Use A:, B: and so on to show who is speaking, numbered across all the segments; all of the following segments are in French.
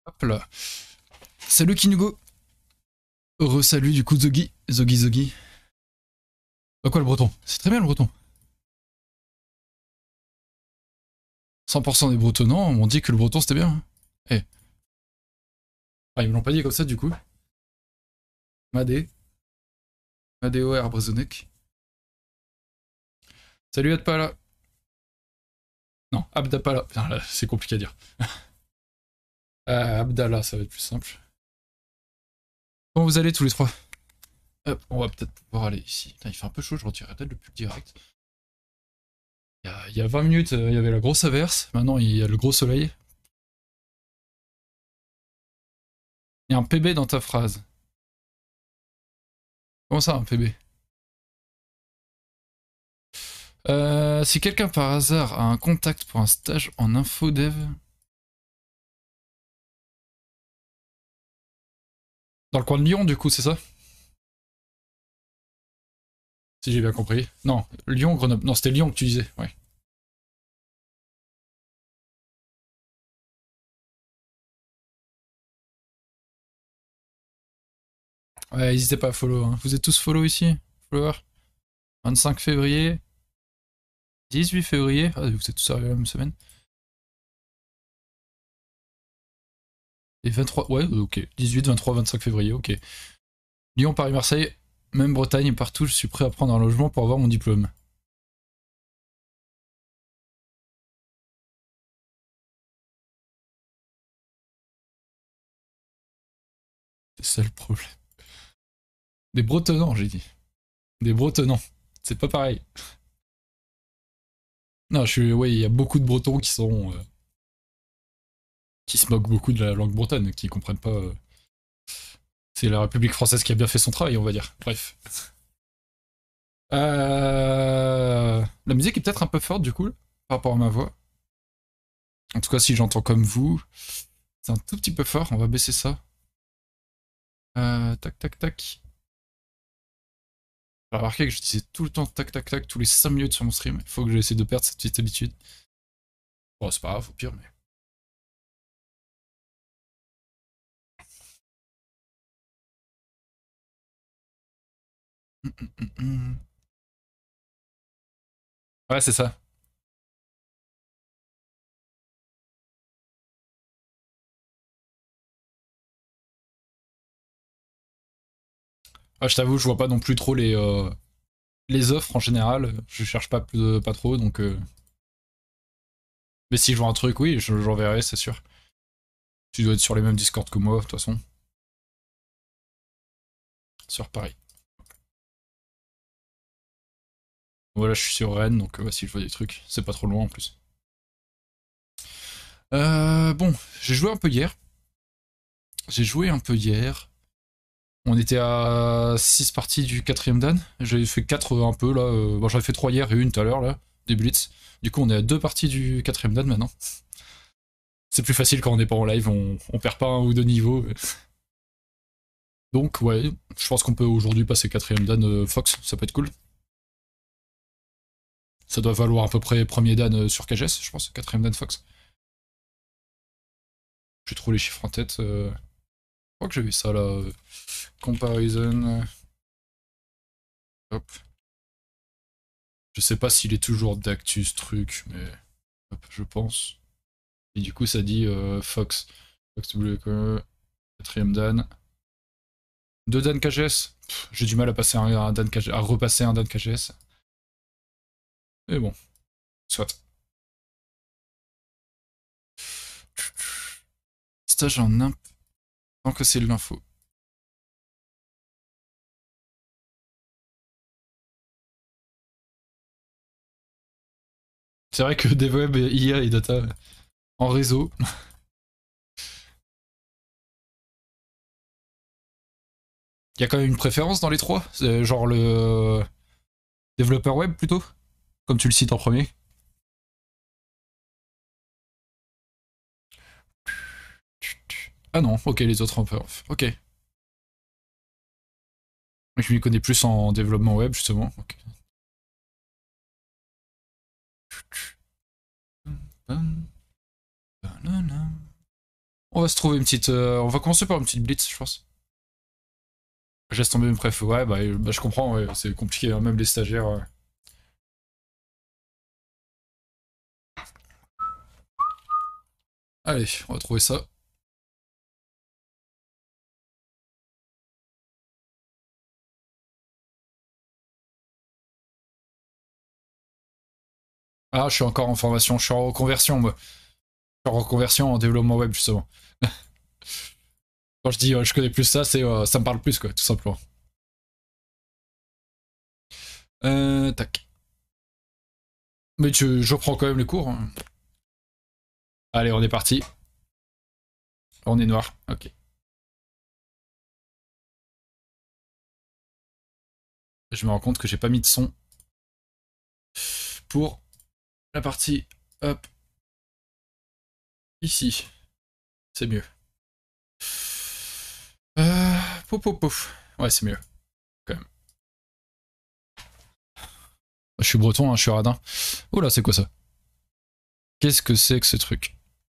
A: Hop là. Salut Kinugo. Re-salut du coup Zogi. Zogi. Bah quoi le breton? C'est très bien le breton. 100% des bretonnants m'ont dit que le breton c'était bien. Eh. Ah, ils me l'ont pas dit comme ça du coup. Madé. Madeo et Arbrezonek. Salut Adpala. Non, Abdapala. Putain là, c'est compliqué à dire. Abdallah, ça va être plus simple. Comment vous allez tous les trois? Hop, on va peut-être pouvoir aller ici. Putain, il fait un peu chaud, je retirerai peut-être le pull direct. Il y a 20 minutes, il y avait la grosse averse. Maintenant, il y a le gros soleil. Il y a un PB dans ta phrase. Comment ça, un PB? Si quelqu'un par hasard a un contact pour un stage en infodev. Dans le coin de Lyon, du coup, c'est ça? Si j'ai bien compris. Non, Lyon, Grenoble. Non, c'était Lyon que tu disais, ouais. Ouais, n'hésitez pas à follow. Hein. Vous êtes tous follow ici? Follower? 25 février? 18 février? Ah, vous êtes tous arrivés la même semaine? Et 23, ouais, ok. 18, 23, 25 février, ok. Lyon, Paris, Marseille, même Bretagne, partout, je suis prêt à prendre un logement pour avoir mon diplôme. C'est ça le problème. Des Bretonnants, j'ai dit. Des Bretonnants. C'est pas pareil. Non, ouais, il y a beaucoup de Bretons qui sont. Qui se moquent beaucoup de la langue bretonne, qui comprennent pas. C'est la République française qui a bien fait son travail, on va dire. Bref. La musique est peut-être un peu forte, du coup, par rapport à ma voix. En tout cas, si j'entends comme vous, c'est un tout petit peu fort. On va baisser ça. Tac, tac, tac. J'ai remarqué que je disais tout le temps tac, tac, tac, tous les 5 minutes sur mon stream. Il faut que j'essaie de perdre cette petite habitude. Bon, c'est pas grave, au pire, mais. Ouais, c'est ça. Ouais, je t'avoue, je vois pas non plus trop les offres en général. Je cherche pas trop, donc. Mais si je vois un truc, oui, j'enverrai, c'est sûr. Tu dois être sur les mêmes Discord que moi, de toute façon. Sur Paris. Voilà, je suis sur Rennes, donc si je vois des trucs, c'est pas trop loin en plus. Bon, j'ai joué un peu hier. On était à 6 parties du quatrième dan. J'avais fait 4 un peu là. Bon, j'avais fait 3 hier et une tout à l'heure là, des blitz. Du coup, on est à 2 parties du quatrième dan maintenant. C'est plus facile quand on n'est pas en live, on perd pas un ou deux niveaux. Donc ouais, je pense qu'on peut aujourd'hui passer quatrième dan Fox, ça peut être cool. Ça doit valoir à peu près premier dan sur KGS, je pense, quatrième dan Fox. J'ai trop les chiffres en tête. Je crois que j'ai vu ça là. Comparison. Hop. Je sais pas s'il est toujours d'actu ce truc, mais hop, je pense. Et du coup, ça dit Fox. Fox W, quatrième Dan. 2 Dan KGS. J'ai du mal à passer un Dan KGS, à repasser un Dan KGS. Mais bon, soit. Stage en imp. Tant que c'est de l'info. C'est vrai que DevWeb, IA et data en réseau. Il y a quand même une préférence dans les trois. Genre le développeur web plutôt, comme tu le cites en premier. Ah non, ok, les autres en peu. Ok. Je m'y connais plus en développement web, justement. Okay. On va se trouver une petite... on va commencer par une petite blitz, je pense. Je laisse tomber mes préf. Ouais, bah, je comprends, ouais, c'est compliqué, hein, même les stagiaires. Allez, on va trouver ça. Ah, je suis encore en formation, je suis en reconversion, moi. Je suis en reconversion en développement web, justement. Quand je dis je connais plus ça, c'est ça me parle plus, quoi, tout simplement. Tac. Mais je reprends quand même les cours, hein. Allez, on est parti. On est noir, ok. Je me rends compte que j'ai pas mis de son pour la partie, hop, ici. C'est mieux. Pouf, pouf, pouf. Ouais, c'est mieux, quand même. Je suis breton, hein, je suis radin. Oh là, c'est quoi ça? Qu'est-ce que c'est que ce truc?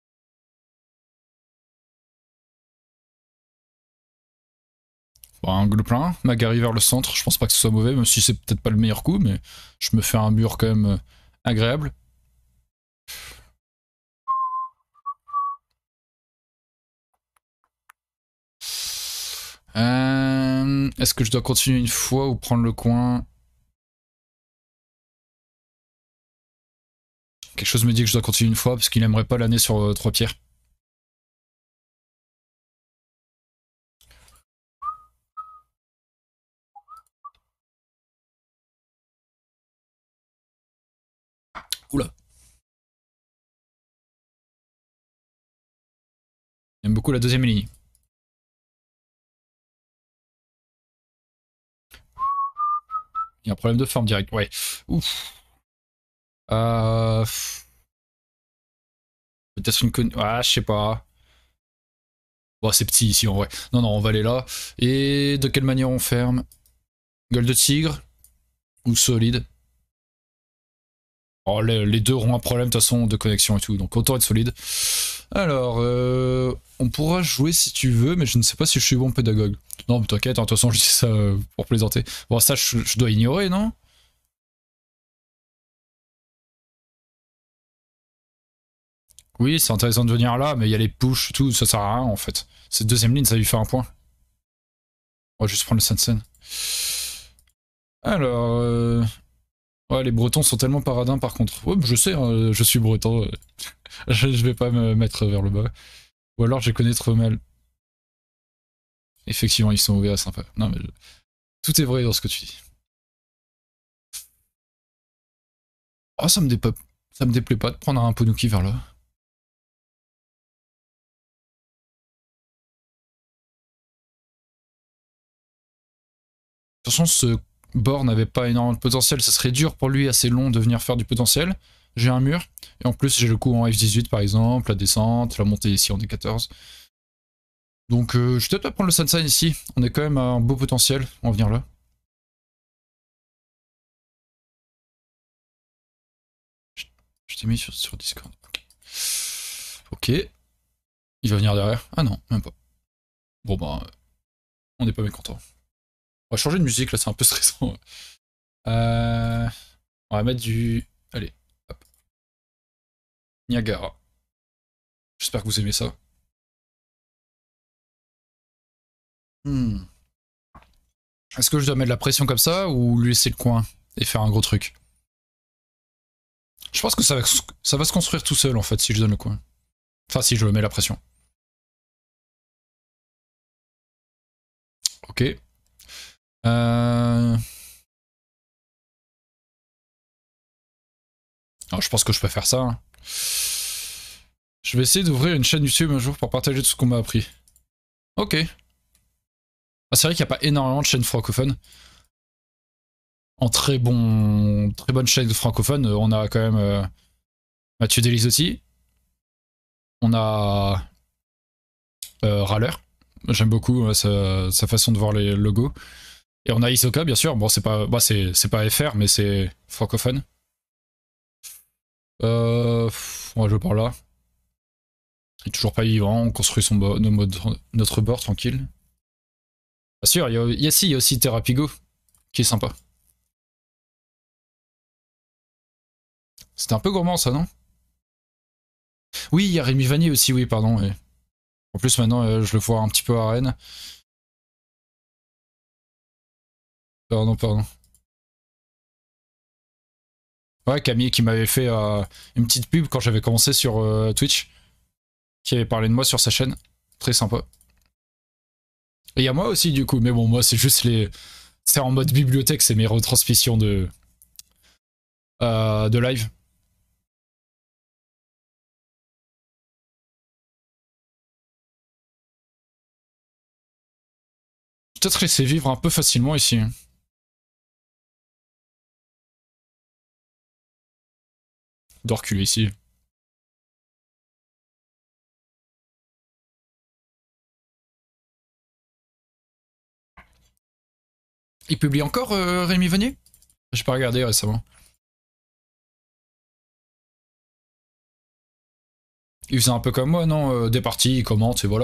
A: Bon, un plein, Magari vers le centre, je pense pas que ce soit mauvais, même si c'est peut-être pas le meilleur coup, mais je me fais un mur quand même agréable. Est-ce que je dois continuer une fois ou prendre le coin? Quelque chose me dit que je dois continuer une fois parce qu'il aimerait pas l'année sur 3 pierres. Oula. J'aime beaucoup la deuxième ligne. Il y a un problème de forme direct, ouais. Ouf. Peut-être une conne... Ah, je sais pas. Bon, c'est petit ici en vrai. Non, non, on va aller là. Et de quelle manière on ferme? Gueule de tigre ou solide? Oh, les deux auront un problème de toute façon de connexion et tout, donc autant être solide. Alors, on pourra jouer si tu veux, mais je ne sais pas si je suis bon pédagogue. Non, mais t'inquiète, hein, de toute façon, je dis ça pour plaisanter. Bon, ça, je dois ignorer, non? Oui, c'est intéressant de venir là, mais il y a les push, tout, ça sert à rien en fait. Cette deuxième ligne, ça lui fait un point. On va juste prendre le Sansen. Alors, ouais, les Bretons sont tellement paradins par contre. Ouais, je sais, hein, je suis breton. Je vais pas me mettre vers le bas. Ou alors je connais trop mal. Effectivement, ils sont ouverts, sympa. Non, mais tout est vrai dans ce que tu dis. Oh, ça me déplaît pas de prendre un Ponuki vers là. De toute façon, ce bord n'avait pas énormément de potentiel. Ça serait dur pour lui, assez long, de venir faire du potentiel. J'ai un mur. Et en plus, j'ai le coup en F18 par exemple, la descente, la montée ici en D14. Donc, je vais peut-être pas prendre le Sunshine ici. On est quand même à un beau potentiel. On va venir là. Je t'ai mis sur Discord. Ok. Ok. Il va venir derrière. Ah non, même pas. Bon, bah, on n'est pas mécontent. On va changer de musique là, c'est un peu stressant. On va mettre du. Allez, hop. Niagara. J'espère que vous aimez ça. Hmm. Est-ce que je dois mettre la pression comme ça ou lui laisser le coin et faire un gros truc? Je pense que ça va se construire tout seul en fait si je donne le coin. Enfin, si je mets la pression. Ok. Alors, je pense que je peux faire ça, hein. Je vais essayer d'ouvrir une chaîne YouTube un jour pour partager tout ce qu'on m'a appris. Ok. Ah, c'est vrai qu'il n'y a pas énormément de chaînes francophones. En très bonne chaîne francophone, on a quand même Mathieu Delisotti. On a Râleur. J'aime beaucoup sa façon de voir les logos. Et on a Isoka, bien sûr. Bon, c'est pas, bah, c'est pas FR, mais c'est francophone. On va jouer par là. Il est toujours pas vivant, on construit notre bord tranquille. Bien sûr, il y a aussi Terrapigo, qui est sympa. C'était un peu gourmand ça, non? Oui, il y a Rémi Vanier aussi, oui, pardon. Ouais. En plus, maintenant, je le vois un petit peu à Rennes. Pardon, pardon. Ouais, Camille qui m'avait fait une petite pub quand j'avais commencé sur Twitch, qui avait parlé de moi sur sa chaîne. Très sympa. Et il y a moi aussi, du coup, mais bon, moi, c'est juste les. C'est en mode bibliothèque, c'est mes retransmissions de live. Peut-être laisser vivre un peu facilement ici. De reculer ici. Il publie encore Rémi Vanier? J'ai pas regardé récemment. Il faisait un peu comme moi, non? Des parties, il commente et voilà.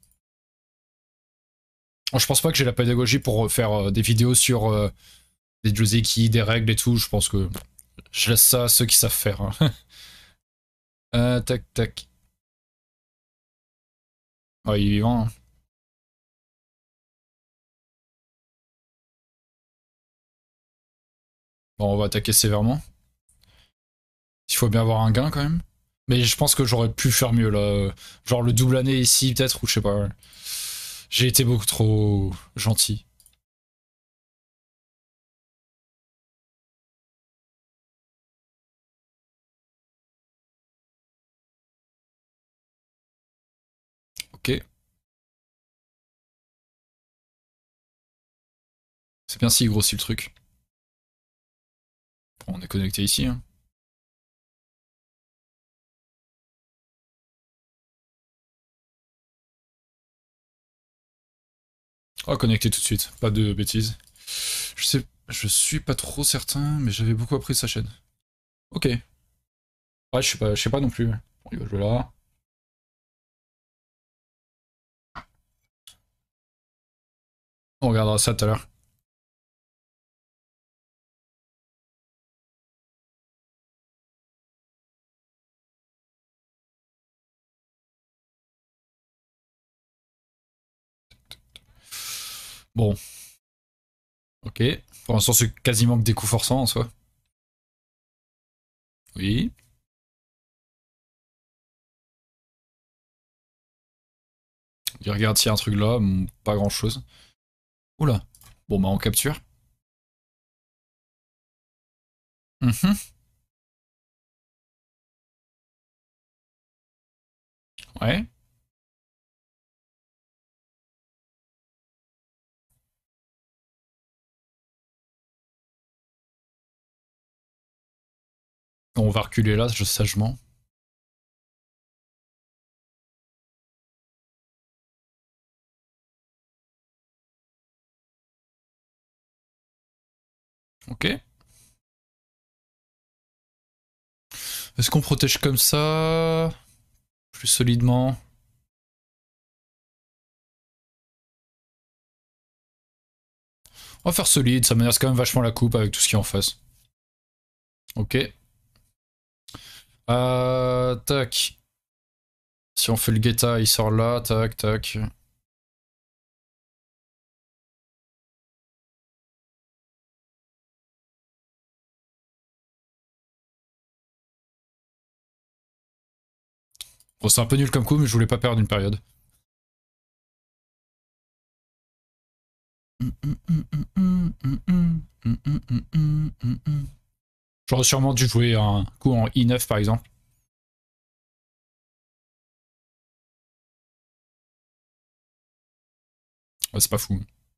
A: Je pense pas que j'ai la pédagogie pour faire des vidéos sur des Joseki, des règles et tout. Je pense que je laisse ça à ceux qui savent faire. Hein. Tac, tac. Ah, il est vivant. Hein. Bon, on va attaquer sévèrement. Il faut bien avoir un gain quand même. Mais je pense que j'aurais pu faire mieux là. Genre le double année ici, peut-être, ou je sais pas. J'ai été beaucoup trop gentil. Ok. C'est bien s'il grossit le truc. Bon, on est connecté ici. Hein. Oh, connecté tout de suite. Pas de bêtises. Je suis pas trop certain, mais j'avais beaucoup appris de sa chaîne. Ok. Ouais, je sais pas non plus. Bon, il va jouer là. On regardera ça tout à l'heure. Bon, ok. Pour l'instant, c'est quasiment que des coups forçants en soi. Oui. Il regarde s'il y a un truc là, pas grand chose. Oula. Bon, bah, on capture. Mhm. Ouais. On va reculer là, sagement. Ok. Est-ce qu'on protège comme ça plus solidement? On va faire solide, ça menace quand même vachement la coupe avec tout ce qui est en face. Ok. Tac. Si on fait le Guetta, il sort là, tac, tac. Bon, c'est un peu nul comme coup, mais je voulais pas perdre une période. J'aurais sûrement dû jouer un coup en I9 par exemple. Ouais, c'est pas fou.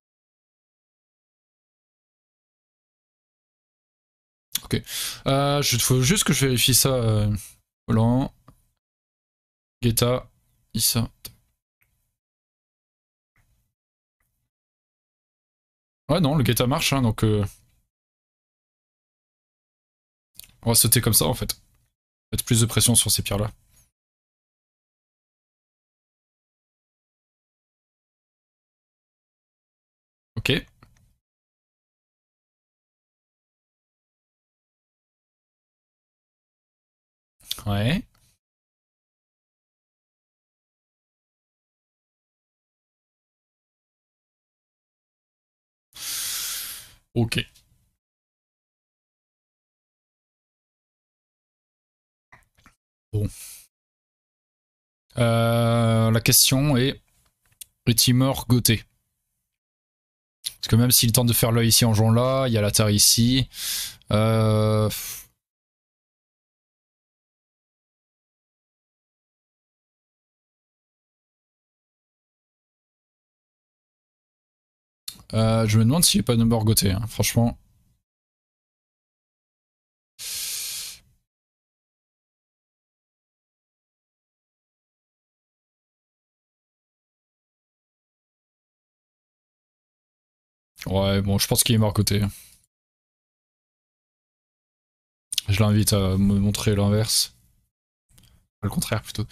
A: Ok. Il faut juste que je vérifie ça. Volant, Guetta, Issa. Ouais, non, le Guetta marche, hein, donc on va sauter comme ça en fait. Mettre plus de pression sur ces pierres-là. Ouais. Ok. Bon. La question est-il mort Gauthier? Parce que même s'il tente de faire l'œil ici en jouant là, il y a la terre ici. Euh... je me demande s'il est pas de mort Gauthier, hein, franchement. Ouais, bon, je pense qu'il est mort Gauthier. Je l'invite à me montrer l'inverse. Le contraire plutôt.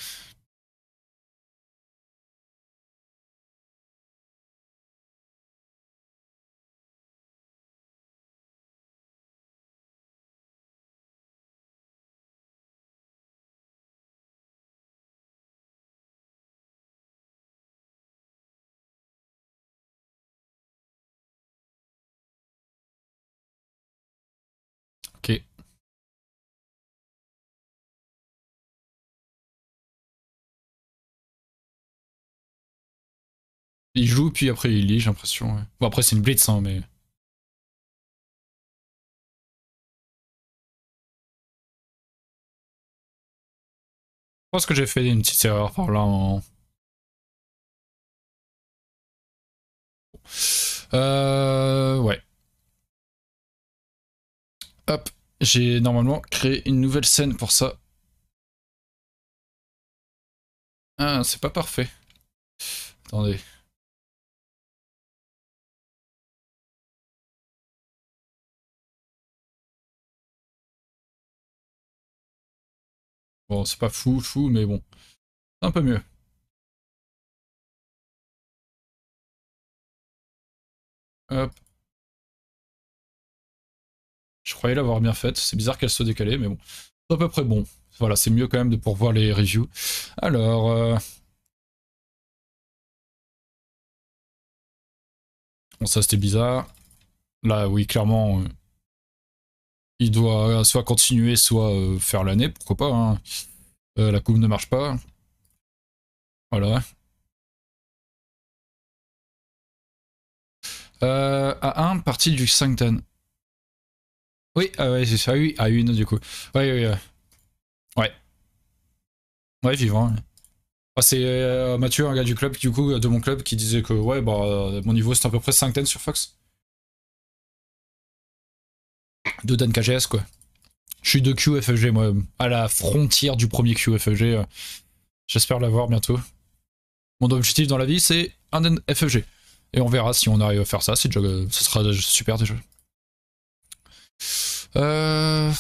A: Ok. Il joue, puis après il lit, j'ai l'impression. Ouais. Bon, après c'est une blitz, hein, mais. Je pense que j'ai fait une petite erreur par là en. Ouais. Hop. J'ai normalement créé une nouvelle scène pour ça. Ah, c'est pas parfait. Attendez. Bon, c'est pas fou, fou, mais bon. C'est un peu mieux. Hop. Je croyais l'avoir bien faite. C'est bizarre qu'elle soit décalée, mais bon. C'est à peu près bon. Voilà, c'est mieux quand même de pouvoir voir les reviews. Alors. Bon, ça c'était bizarre. Là, oui, clairement, il doit soit continuer, soit faire l'année, pourquoi pas. Hein. La coupe ne marche pas. Voilà. A1, partie du 5 Dan. Oui, ah ouais, c'est ça, oui, A1 du coup. Ouais, ouais, ouais. Ouais, ouais, vivant. Ouais. Ah, c'est Mathieu, un gars du club, du coup, de mon club, qui disait que ouais, bah, mon niveau c'est à peu près 5 Dan sur Fox. De Dan KGS, quoi. Je suis de QFG, moi, à la frontière du premier QFG. J'espère l'avoir bientôt. Mon objectif dans la vie, c'est un FFG. Et on verra si on arrive à faire ça. C'est déjà, ça sera déjà super déjà. Euh...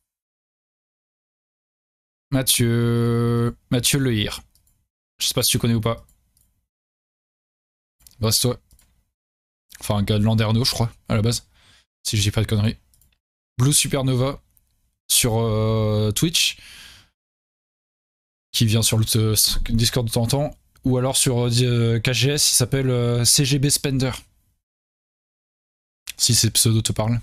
A: Mathieu Lehir. Je sais pas si tu connais ou pas. Reste-toi. Enfin, un gars de Landerneau, je crois, à la base. Si je dis pas de conneries. Blue Supernova sur Twitch, qui vient sur le Discord de temps en temps. Ou alors sur KGS, il s'appelle CGB Spender. Si ces pseudos te parlent.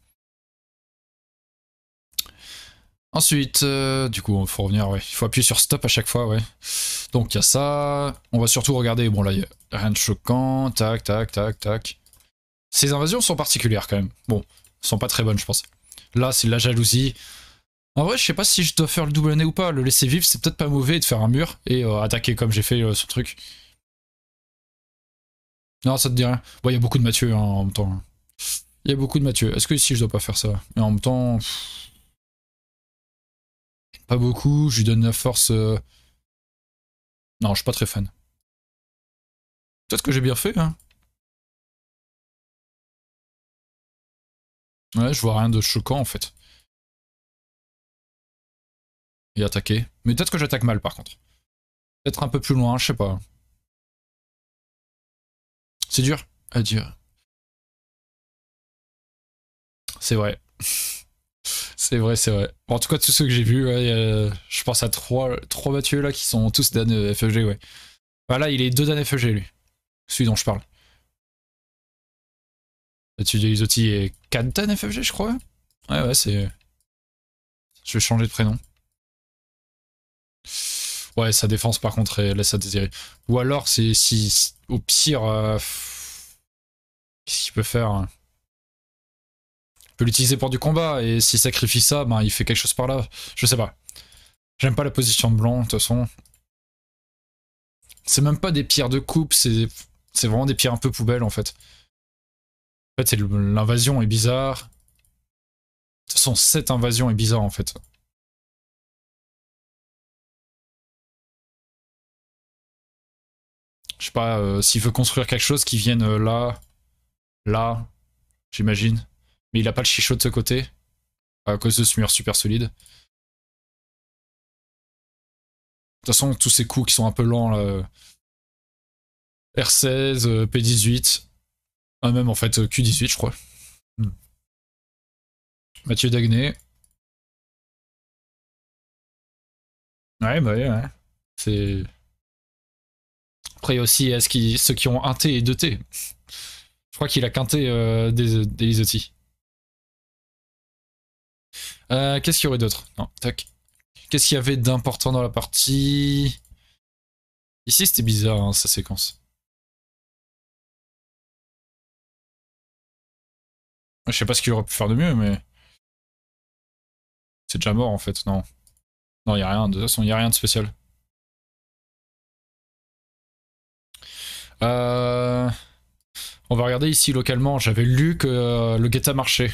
A: Ensuite, du coup, il faut revenir, ouais. Il faut appuyer sur stop à chaque fois, ouais. Donc il y a ça. On va surtout regarder, bon là, il y a rien de choquant. Tac, tac, tac, tac. Ces invasions sont particulières quand même. Bon, elles sont pas très bonnes, je pense. Là, c'est de la jalousie. En vrai, je sais pas si je dois faire le double année ou pas. Le laisser vivre, c'est peut-être pas mauvais de faire un mur et attaquer comme j'ai fait ce truc. Non, ça te dit rien. Bon, il y a beaucoup de Mathieu hein, en même temps. Il y a beaucoup de Mathieu. Est-ce que ici je dois pas faire ça? Mais en même temps, pas beaucoup. Je lui donne la force. Non, je suis pas très fan. Peut-être que j'ai bien fait, hein. Ouais, je vois rien de choquant en fait. Et attaquer. Mais peut-être que j'attaque mal par contre. Peut-être un peu plus loin, je sais pas. C'est dur à dire. C'est vrai. C'est vrai, c'est vrai. Bon, en tout cas, tous ceux que j'ai vus, ouais, je pense à trois Mathieu là qui sont tous Dan FEG, ouais. Bah là, il est 2 Dan FEG, lui. Celui dont je parle. Mathieu Delisotti est 4 Dan FEG, je crois. Ouais, ouais, c'est. Je vais changer de prénom. Ouais, sa défense, par contre, elle laisse à désirer. Ou alors, c'est si. Au pire. Qu'est-ce qu'il peut faire, hein. Il peut l'utiliser pour du combat, et s'il sacrifie ça, ben, il fait quelque chose par là. Je sais pas. J'aime pas la position de blanc, de toute façon. C'est même pas des pierres de coupe, c'est vraiment des pierres un peu poubelles, en fait. En fait, l'invasion est bizarre. De toute façon, cette invasion est bizarre, en fait. Je sais pas, s'il veut construire quelque chose qui vienne là, j'imagine. Mais il a pas le chichot de ce côté, à cause de ce mur super solide. De toute façon, tous ces coups qui sont un peu lents, là, R16, P18, ah, même en fait Q18, je crois. Mathieu Dagné. Ouais, bah ouais. C'est. Après, il y a aussi ceux qui ont un T et deux T. Je crois qu'il a qu'un T des Lisotti. Qu'est-ce qu'il y aurait d'autre? Non, tac. Qu'est-ce qu'il y avait d'important dans la partie? Ici, c'était bizarre, hein, sa séquence. Je sais pas ce qu'il aurait pu faire de mieux, mais. C'est déjà mort en fait, non. Non, y a rien, de toute façon, y a rien de spécial. Euh... On va regarder ici localement, j'avais lu que le guetta marchait.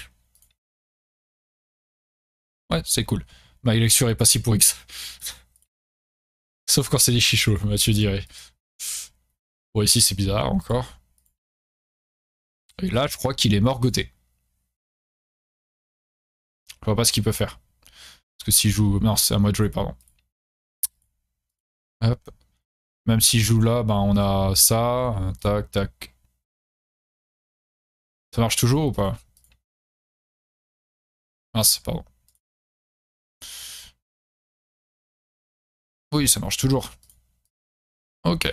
A: Ouais, c'est cool. Ma lecture est pas si pourrie que ça. Sauf quand c'est des chichots, Mathieu dirait. Bon, ici c'est bizarre encore. Et là, je crois qu'il est morgoté. Je vois pas ce qu'il peut faire. Parce que s'il joue. Non, c'est à moi de jouer, pardon. Hop. Même s'il joue là, ben on a ça. Tac, tac. Ça marche toujours ou pas? Mince, pardon. Oui, ça marche toujours. Ok.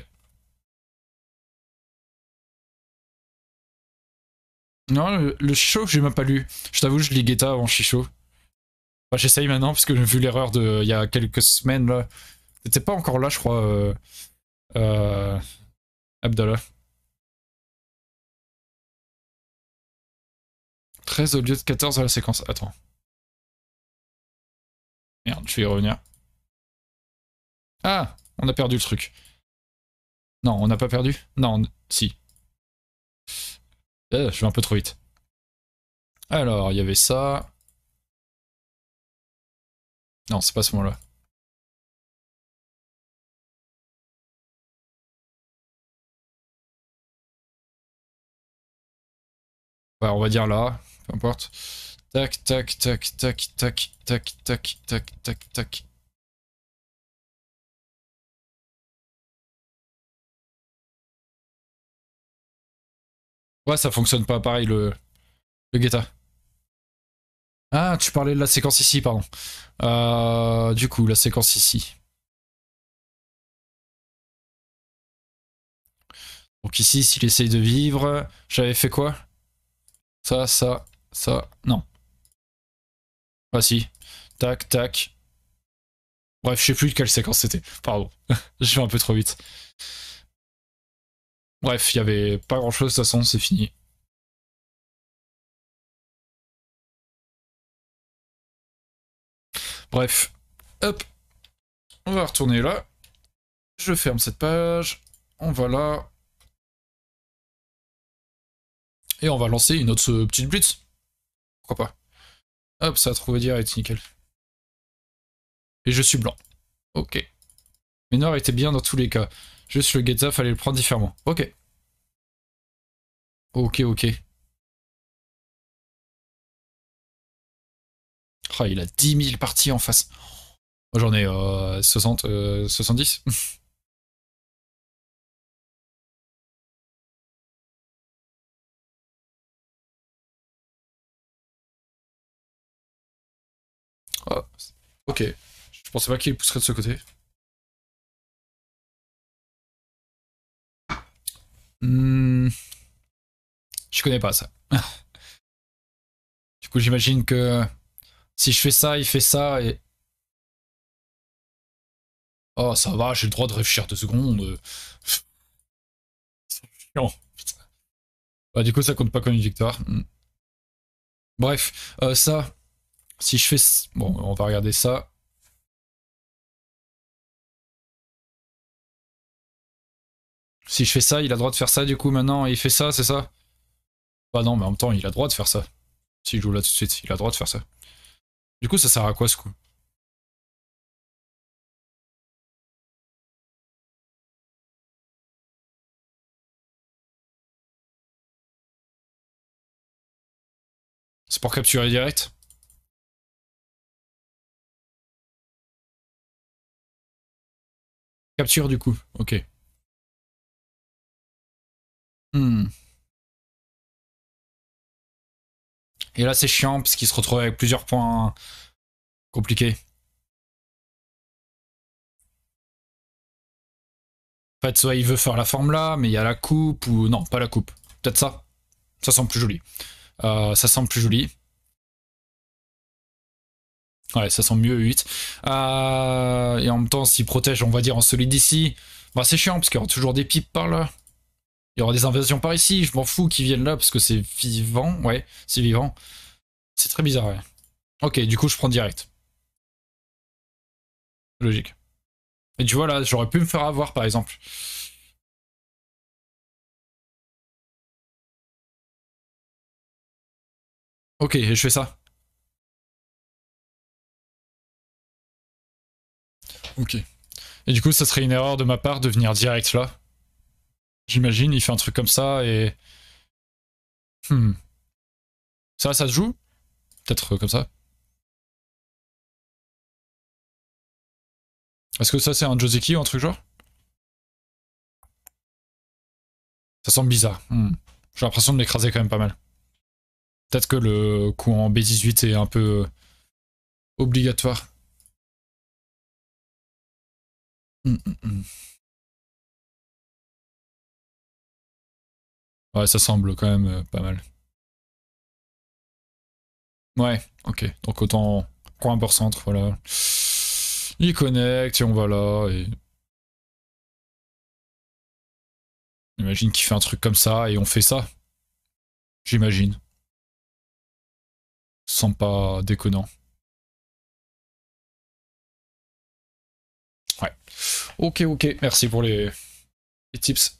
A: Non, le Chicho, j'ai même pas lu. Je t'avoue, je lis Guetta avant Chicho. Enfin, j'essaye maintenant parce que j'ai vu l'erreur de il y a quelques semaines là. T'étais pas encore là, je crois, euh, Abdallah. 13 au lieu de 14 à la séquence. Attends. Merde, je vais y revenir. Ah, on a perdu le truc. Non, on n'a pas perdu. Non, si. Je vais un peu trop vite. Alors, il y avait ça. Non, c'est pas ce moment-là. Ouais, on va dire là, peu importe. Tac, tac, tac, tac, tac, tac, tac, tac, tac, tac. Ouais, ça fonctionne pas pareil le Guetta. Ah, tu parlais de la séquence ici, pardon. Du coup, la séquence ici. Donc ici, s'il essaye de vivre, j'avais fait quoi? Ça. Non. Ah si. Tac, tac. Bref, je sais plus de quelle séquence c'était. Pardon. Je vais un peu trop vite. Bref, il y avait pas grand chose, de toute façon, c'est fini. Bref. Hop. On va retourner là. Je ferme cette page. On va là. Et on va lancer une autre petite blitz. Pourquoi pas? Hop, ça a trouvé direct, nickel. Et je suis blanc. Ok. Mais noir était bien dans tous les cas. Juste le Getza, fallait le prendre différemment. Ok. Ok, ok. Ah, il a 10 000 parties en face. Moi j'en ai 60, 70. Ah, ok. Je pensais pas qu'il pousserait de ce côté. Hmm, je connais pas ça. Du coup, j'imagine que si je fais ça, il fait ça et... Oh, ça va, j'ai le droit de réfléchir 2 secondes. C'est chiant. Bah, du coup, ça compte pas comme une victoire. Bref, ça, si je fais... Bon, on va regarder ça. Si je fais ça, il a le droit de faire ça, du coup, maintenant, et il fait ça, c'est ça? Bah non, mais en même temps, il a le droit de faire ça. S'il joue là tout de suite, il a le droit de faire ça. Du coup, ça sert à quoi, ce coup? C'est pour capturer direct? Capture, du coup, ok. Hmm. Et là, c'est chiant, parce qu'il se retrouve avec plusieurs points compliqués. En fait, soit il veut faire la forme là, mais il y a la coupe, ou... Non, pas la coupe. Peut-être ça. Ça semble plus joli. Ça semble plus joli. Ouais, ça semble mieux 8. Et en même temps, s'il protège, on va dire, en solide ici, bah c'est chiant, parce qu'il y aura toujours des pipes par là. Il y aura des invasions par ici, je m'en fous qu'ils viennent là, parce que c'est vivant. Ouais, c'est vivant. C'est très bizarre, ouais. Ok, du coup, je prends direct. Logique. Et tu vois, là, j'aurais pu me faire avoir, par exemple. Ok, et je fais ça. Ok. Et du coup, ça serait une erreur de ma part de venir direct là. J'imagine, il fait un truc comme ça et... Hmm. Ça se joue? Peut-être comme ça. Est-ce que ça, c'est un Joseki ou un truc genre? Ça semble bizarre. J'ai l'impression de m'écraser quand même pas mal. Peut-être que le coup en B18 est un peu obligatoire. Hmm. Ouais, ça semble quand même pas mal. Ouais, ok. Donc autant coin bord centre, voilà. Il connecte et on va là. Et... Imagine qu'il fait un truc comme ça et on fait ça. J'imagine. Sans pas déconnant. Ouais. Ok, ok. Merci pour les tips.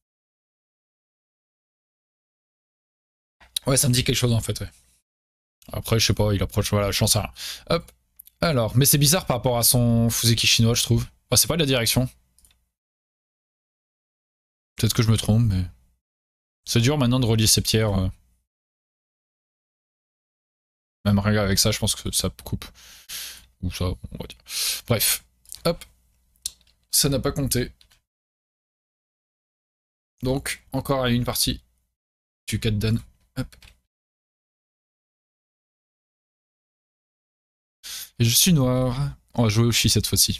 A: Ouais, ça me dit quelque chose en fait, ouais. Après, je sais pas, il approche, voilà, je pense à rien. Hop. Alors, mais c'est bizarre par rapport à son Fuseki chinois, je trouve. Bah, c'est pas de la direction. Peut-être que je me trompe, mais. C'est dur maintenant de relier ces pierres. Même rien avec ça, je pense que ça coupe. Ou ça, on va dire. Bref. Hop. Ça n'a pas compté. Donc, encore à une partie. Tu Dan. Hop. Et je suis noir. On va jouer au chi cette fois-ci.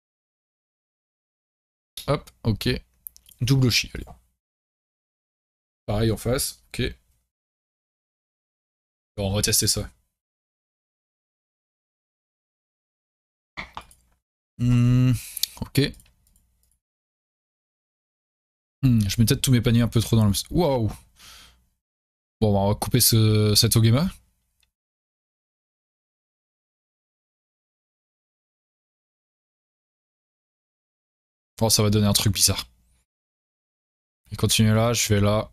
A: Hop, ok. Double chi, allez. Pareil en face, ok. Bon, on va tester ça. Ok. Je mets peut-être tous mes paniers un peu trop dans le... Waouh. Bon, bah, on va couper cet Ogema. Bon, ça va donner un truc bizarre. Il continue là, je vais là.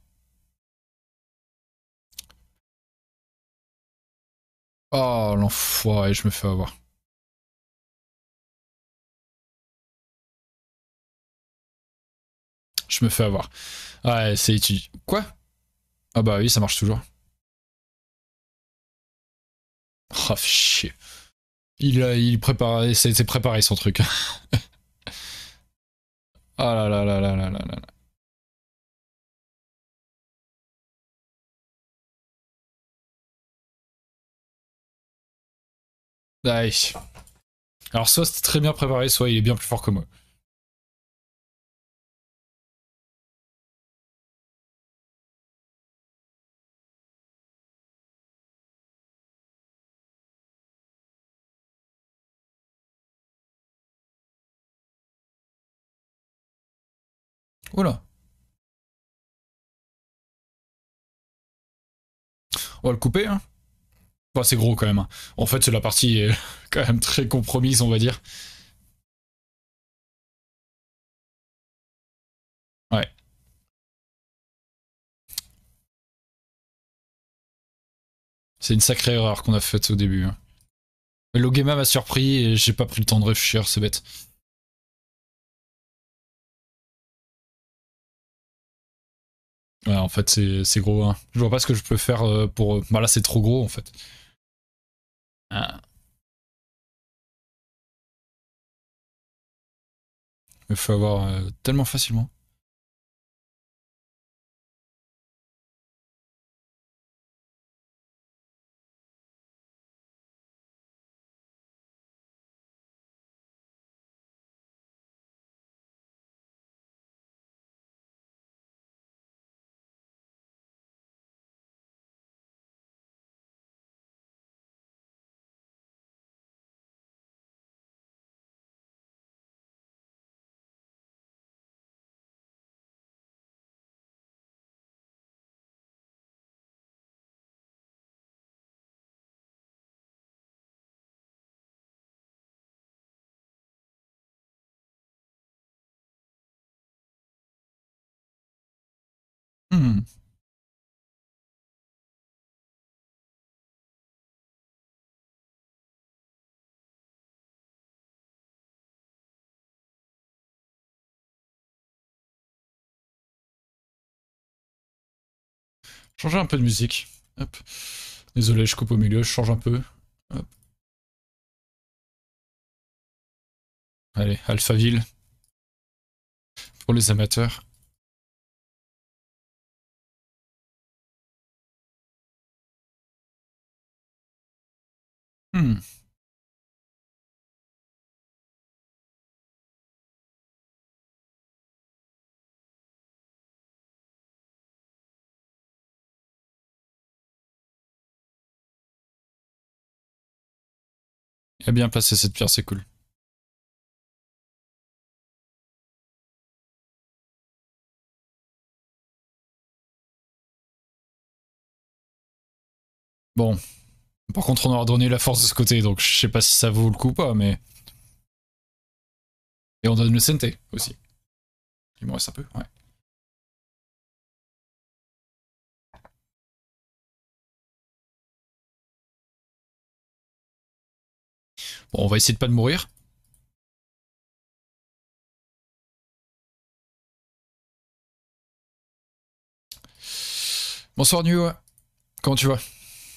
A: Oh, l'enfoiré, je me fais avoir. Je me fais avoir. Ouais, c'est étudié. Quoi? Ah bah oui, ça marche toujours. Oh, chier. Il préparait, c'était préparé son truc. Ah là là là là là là là. Aïe. Alors soit c'était très bien préparé, soit il est bien plus fort que moi. Oula. On va le couper, hein. Enfin, c'est gros quand même, hein. En fait, la partie est quand même très compromise, on va dire. Ouais. C'est une sacrée erreur qu'on a faite au début, hein. Logema m'a surpris et j'ai pas pris le temps de réfléchir, c'est bête. Ouais, en fait, c'est gros, hein. Je vois pas ce que je peux faire pour... Bah là, c'est trop gros, en fait. Ah. Il faut avoir tellement facilement. Hmm. Changer un peu de musique. Hop. Désolé, je coupe au milieu, je change un peu. Hop. Allez, Alphaville. Pour les amateurs. Hmm. Il a bien placé cette pierre, c'est cool. Bon. Par contre, on aura donné la force de ce côté, donc je sais pas si ça vaut le coup ou pas, mais... Et on donne le CNT aussi. Il me reste un peu, ouais. Bon, on va essayer de pas de mourir. Bonsoir New, comment tu vas?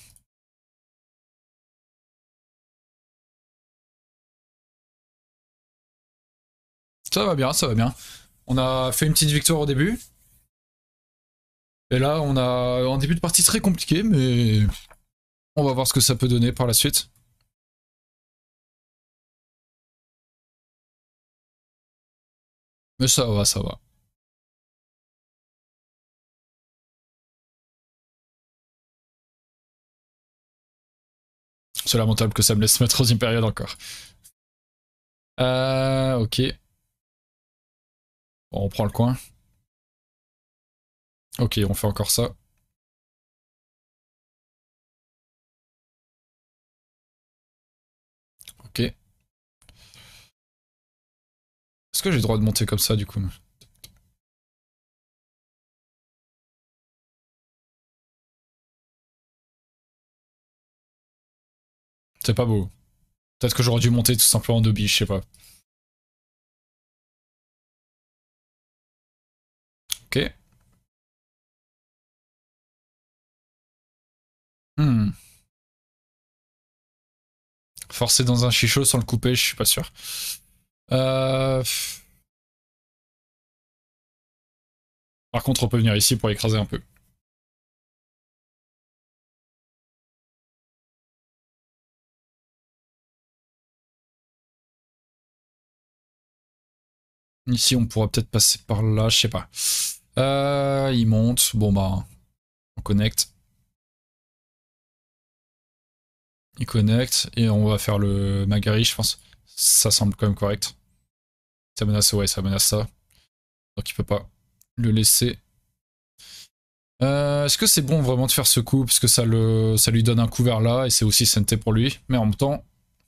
A: Ça va bien, ça va bien. On a fait une petite victoire au début. Et là, on a un début de partie très compliqué, mais on va voir ce que ça peut donner par la suite. Mais ça va, ça va. C'est lamentable que ça me laisse ma troisième période encore. Ok. Bon, on prend le coin. Ok, on fait encore ça. Ok. Est-ce que j'ai le droit de monter comme ça, du coup? C'est pas beau. Peut-être que j'aurais dû monter tout simplement en Dobby, je sais pas. Ok. Hmm. Forcer dans un chichot sans le couper, je suis pas sûr. Euh... Par contre, on peut venir ici pour écraser un peu. Ici, on pourra peut-être passer par là, je sais pas. Il monte. Bon, bah, on connecte. Il connecte. Et on va faire le Magari, je pense. Ça semble quand même correct. Ça menace, ouais, ça menace ça. Donc il peut pas le laisser. Est-ce que c'est bon vraiment de faire ce coup? Parce que ça lui donne un couvert là. Et c'est aussi santé pour lui. Mais en même temps,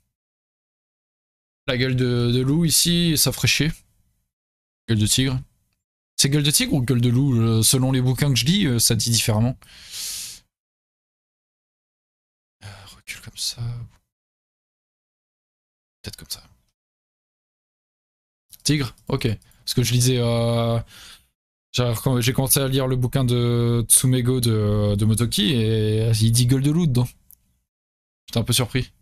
A: la gueule de loup ici, ça ferait chier. Gueule de tigre. C'est gueule de tigre ou gueule de loup? Selon les bouquins que je lis, ça dit différemment. Recule comme ça. Peut-être comme ça. Tigre? Ok. Parce que je lisais. J'ai commencé à lire le bouquin de Tsumego de Motoki et il dit gueule de loup dedans. J'étais un peu surpris.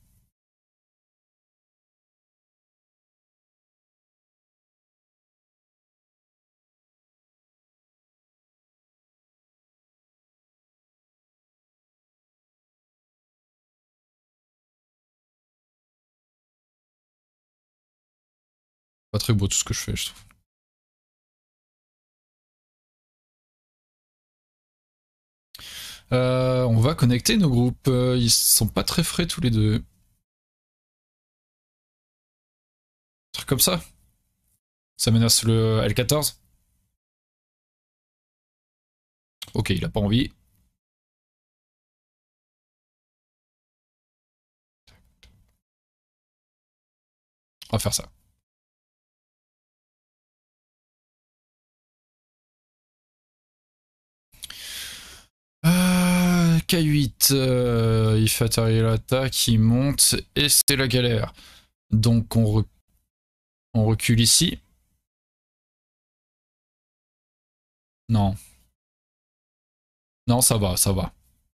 A: Pas très beau tout ce que je fais, je trouve. On va connecter nos groupes. Ils sont pas très frais tous les deux. Un truc comme ça. Ça menace le L14. Ok, il a pas envie. On va faire ça. K8, il fait atterrir l'attaque, il monte et c'est la galère. Donc on recule ici. Non. Non, ça va, ça va.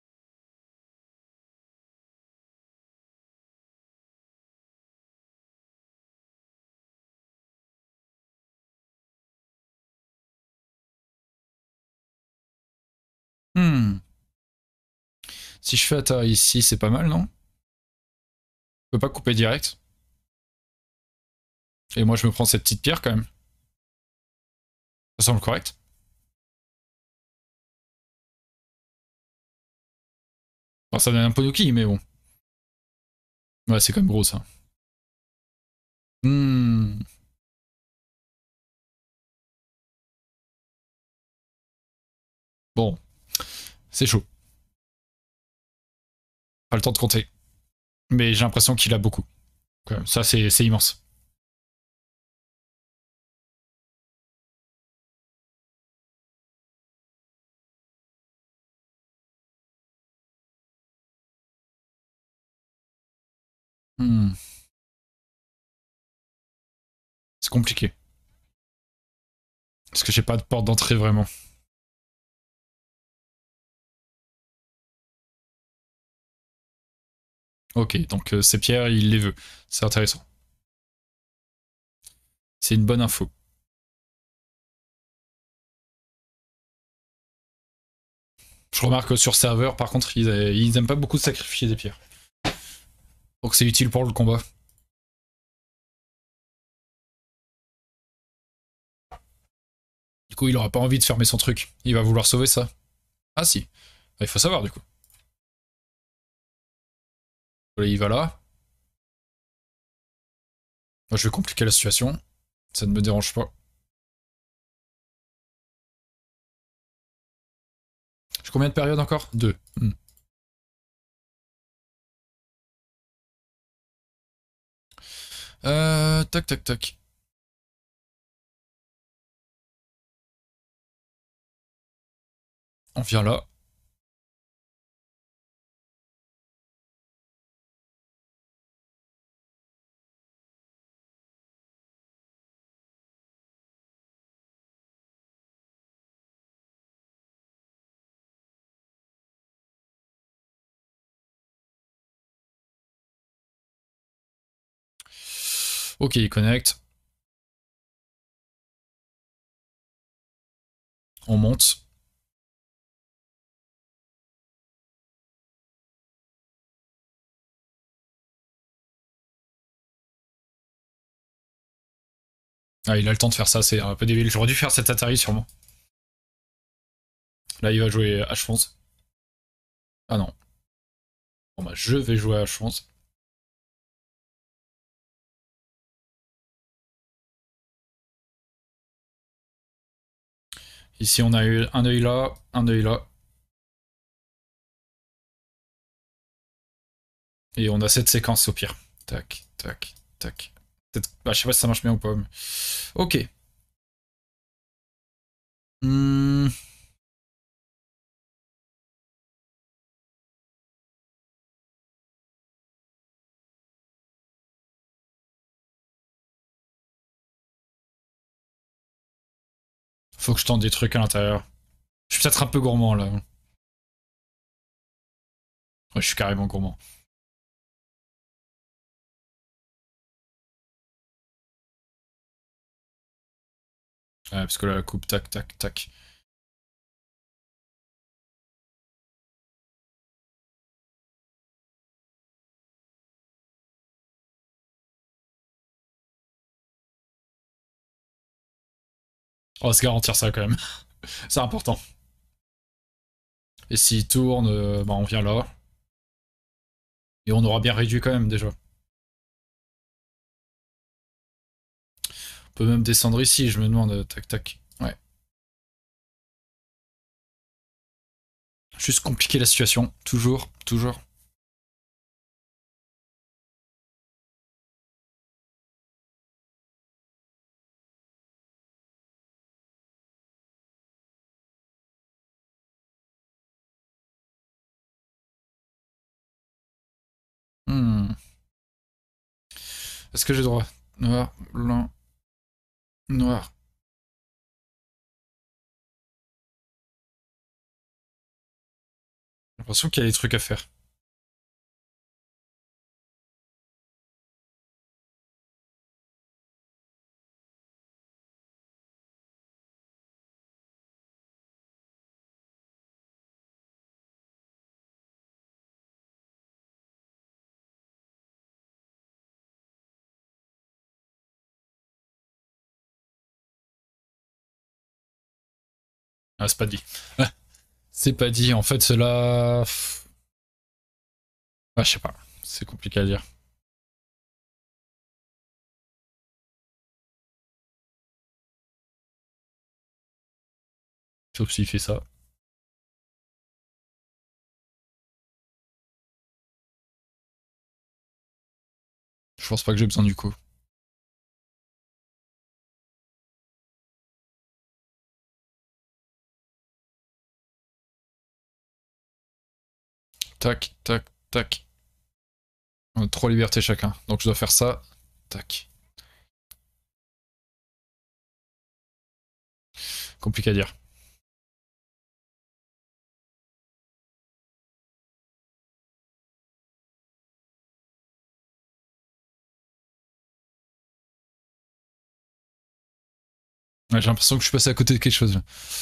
A: Hmm. Si je fais atterrir ici, c'est pas mal, non? Je peux pas couper direct. Et moi, je me prends cette petite pierre quand même. Ça semble correct. Enfin, ça donne un peu de qui, mais bon. Ouais, c'est quand même gros ça. Hmm. Bon, c'est chaud. Pas le temps de compter. Mais j'ai l'impression qu'il a beaucoup. Ça, c'est immense. Hmm. C'est compliqué. Parce que j'ai pas de porte d'entrée vraiment. Ok, donc ces pierres, il les veut. C'est intéressant. C'est une bonne info. Je remarque que sur serveur, par contre, ils aiment pas beaucoup sacrifier des pierres. Donc c'est utile pour le combat. Du coup, il aura pas envie de fermer son truc. Il va vouloir sauver ça. Ah si. Il faut savoir du coup. Il va là. Moi, je vais compliquer la situation. Ça ne me dérange pas. J'ai combien de périodes encore? Deux. Hmm. Tac, tac, tac. On vient là. Ok, il connecte. On monte. Ah, il a le temps de faire ça, c'est un peu débile. J'aurais dû faire cet Atari sûrement. Là, il va jouer H11. Ah non. Bon bah, je vais jouer H11. Ici, on a eu un œil là, un œil là. Et on a cette séquence au pire. Tac, tac, tac. Bah, je sais pas si ça marche bien ou pas. Mais... Ok. Hmm. Faut que je tente des trucs à l'intérieur. Je suis peut-être un peu gourmand là. Ouais, je suis carrément gourmand. Ouais, parce que là, la coupe, tac, tac, tac. On va se garantir ça quand même. C'est important. Et s'il tourne, bah on vient là. Et on aura bien réduit quand même déjà. On peut même descendre ici, je me demande. Tac, tac. Ouais. Juste compliquer la situation. Toujours, toujours. Hmm. Est-ce que j'ai droit? Noir, blanc, noir. J'ai l'impression qu'il y a des trucs à faire. Ah, c'est pas dit. C'est pas dit. En fait, cela. Ah, je sais pas. C'est compliqué à dire. Sauf s'il fait ça. Je pense pas que j'ai besoin du coup. Tac, tac, tac. On a 3 libertés chacun. Donc je dois faire ça. Tac. Compliqué à dire. Ouais, j'ai l'impression que je suis passé à côté de quelque chose là.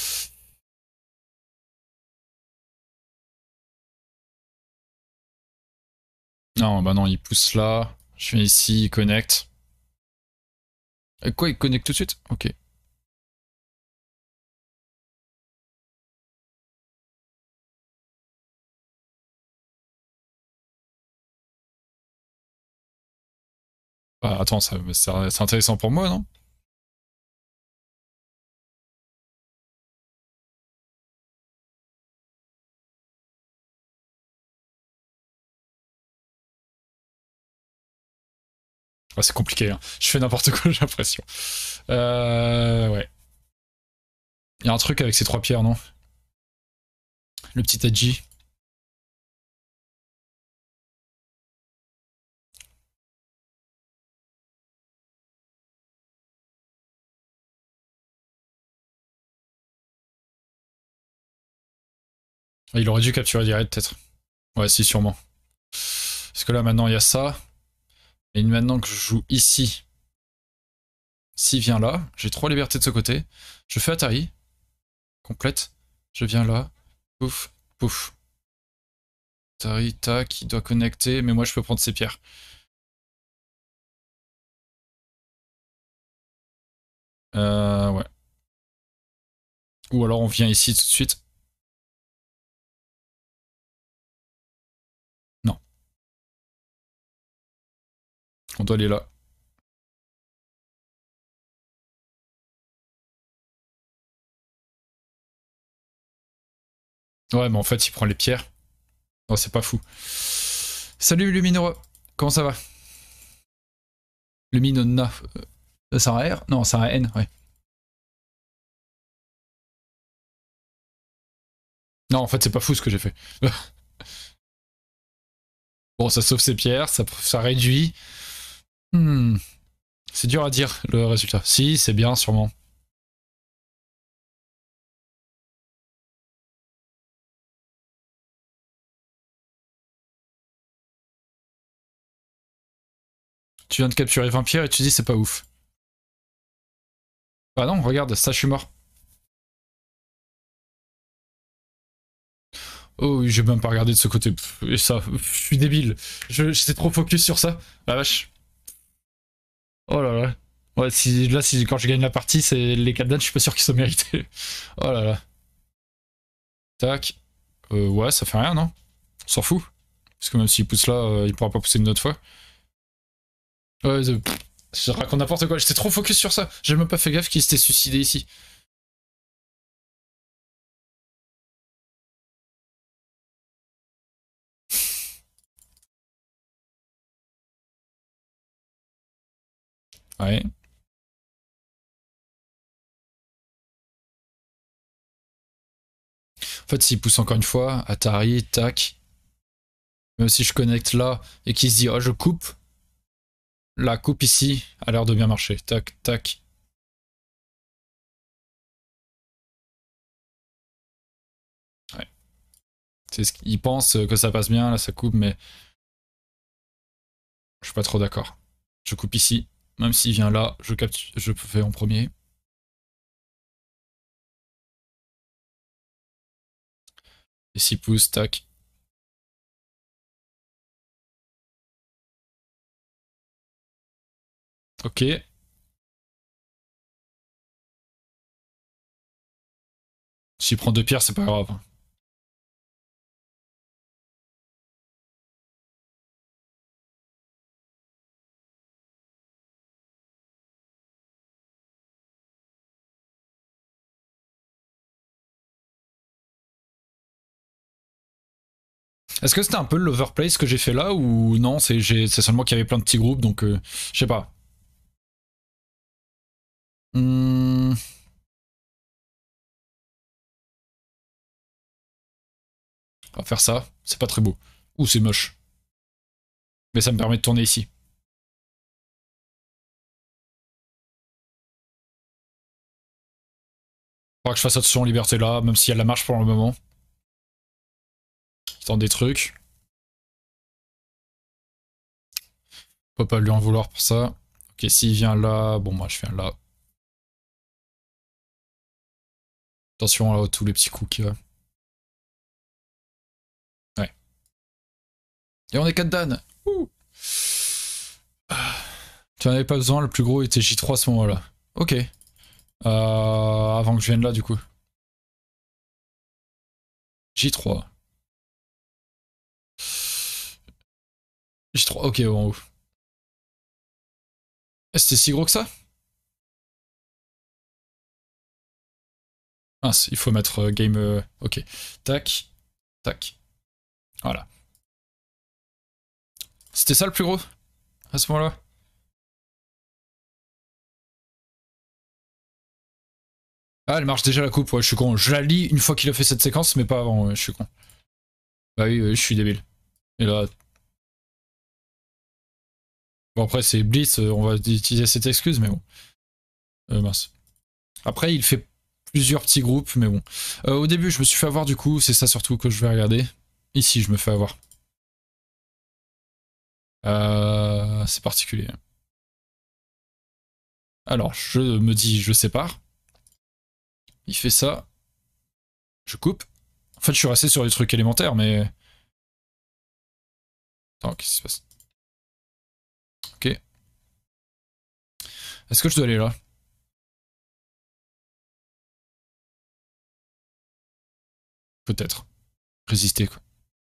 A: Non, bah non, il pousse là. Je viens ici, il connecte. Et quoi, il connecte tout de suite? Ok. Bah attends, c'est intéressant pour moi, non? Ah, c'est compliqué, hein. Je fais n'importe quoi, j'ai l'impression. Ouais. Il y a un truc avec ces 3 pierres, non? Le petit Adji. Ah, il aurait dû capturer direct, peut-être. Ouais, si, sûrement. Parce que là, maintenant, il y a ça. Et maintenant que je joue ici, s'il vient là, j'ai 3 libertés de ce côté. Je fais Atari, complète. Je viens là. Pouf, pouf. Atari, tac, il doit connecter, mais moi, je peux prendre ses pierres. Ouais. Ou alors on vient ici tout de suite. Non. On doit aller là. Ouais, mais en fait, il prend les pierres. Oh, c'est pas fou. Salut Luminero. Comment ça va? Luminona. C'est un R? Non, c'est un N, ouais. Non, en fait, c'est pas fou ce que j'ai fait. Bon, ça sauve ses pierres, ça réduit. Hmm. C'est dur à dire le résultat. Si, c'est bien, sûrement. Tu viens de capturer 20 pierres et tu dis c'est pas ouf. Bah non, regarde, ça je suis mort. Oh oui, j'ai même pas regardé de ce côté. Et ça, je suis débile. J'étais trop focus sur ça. La vache. Oh là là. Ouais, si quand je gagne la partie, c'est les 4 dates, je suis pas sûr qu'ils soient mérités. Oh là là. Tac. Ouais, ça fait rien, non? On s'en fout. Parce que même s'il pousse là, il pourra pas pousser une autre fois. Ouais, je raconte n'importe quoi. J'étais trop focus sur ça. J'ai même pas fait gaffe qu'il s'était suicidé ici. Ouais. En fait, s'il pousse encore une fois, Atari, tac. Même si je connecte là et qu'il se dit, oh, je coupe. La coupe ici a l'air de bien marcher. Tac, tac. Ouais. Il pense que ça passe bien, là ça coupe, mais je suis pas trop d'accord. Je coupe ici. Même s'il vient là, je fais en premier. Et s'il pousse, tac. Ok. S'il prend 2 pierres, c'est pas grave. Est-ce que c'était un peu l'overplay ce que j'ai fait là ou non? C'est seulement qu'il y avait plein de petits groupes donc je sais pas. Hmm, on va faire ça. C'est pas très beau. Ou c'est moche. Mais ça me permet de tourner ici. Faudra que je fasse attention en liberté là, même s'il y a de la marche pour le moment. Il tente des trucs. Faut pas lui en vouloir pour ça. Ok, s'il vient là, bon moi je viens là. Attention à tous les petits coups qu'il y a. Ouais. Et on est 4 Dan. Ouh. Tu en avais pas besoin, le plus gros était J3 à ce moment-là. Ok. Avant que je vienne là du coup. J3. J3, ok, bon. C'était si gros que ça? Mince, il faut mettre game. Ok. Tac. Tac. Voilà. C'était ça le plus gros à ce moment-là? Ah, elle marche déjà la coupe, ouais, je suis con. Je la lis une fois qu'il a fait cette séquence, mais pas avant, ouais, je suis con. Bah oui, je suis débile. Et là. Bon, après, c'est Blitz, on va utiliser cette excuse, mais bon. Mince. Après, il fait plusieurs petits groupes, mais bon. Au début, je me suis fait avoir, du coup, c'est ça surtout que je vais regarder. Ici, je me fais avoir. C'est particulier. Alors, je me dis, je sépare. Il fait ça. Je coupe. En fait, je suis resté sur des trucs élémentaires, mais. Attends, qu'est-ce qui se passe? Ok. Est-ce que je dois aller là? Peut-être. Résister, quoi.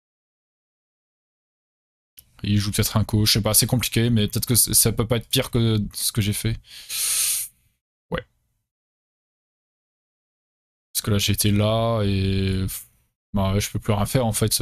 A: Il joue peut-être un coup, je sais pas, c'est compliqué, mais peut-être que ça peut pas être pire que ce que j'ai fait. Ouais. Parce que là, j'étais là et... Bah ouais, je peux plus rien faire, en fait.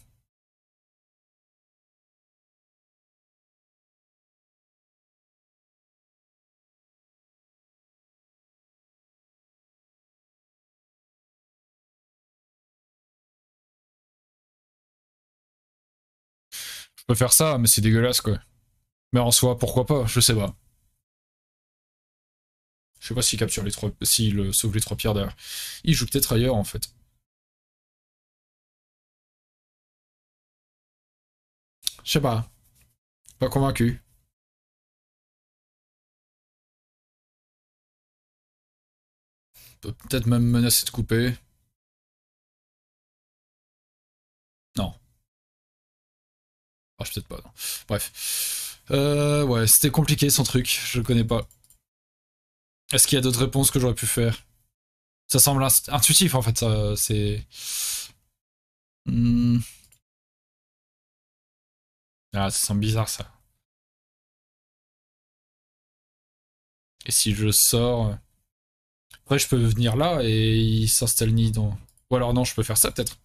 A: Je peux faire ça, mais c'est dégueulasse, quoi. Mais en soi, pourquoi pas, je sais pas. Je sais pas s'il capture les trois... S'il sauve les trois pierres derrière. Il joue peut-être ailleurs, en fait. Je sais pas. Pas convaincu. Peut peut-être même menacer de couper. Non. Ah, peut-être pas, non. Bref. Ouais, c'était compliqué son truc, je le connais pas. Est-ce qu'il y a d'autres réponses que j'aurais pu faire? Ça semble intuitif en fait, ça, c'est... Hmm. Ah, ça semble bizarre ça. Et si je sors... Après, je peux venir là et il s'installe ni dans... Ou alors non, je peux faire ça peut-être.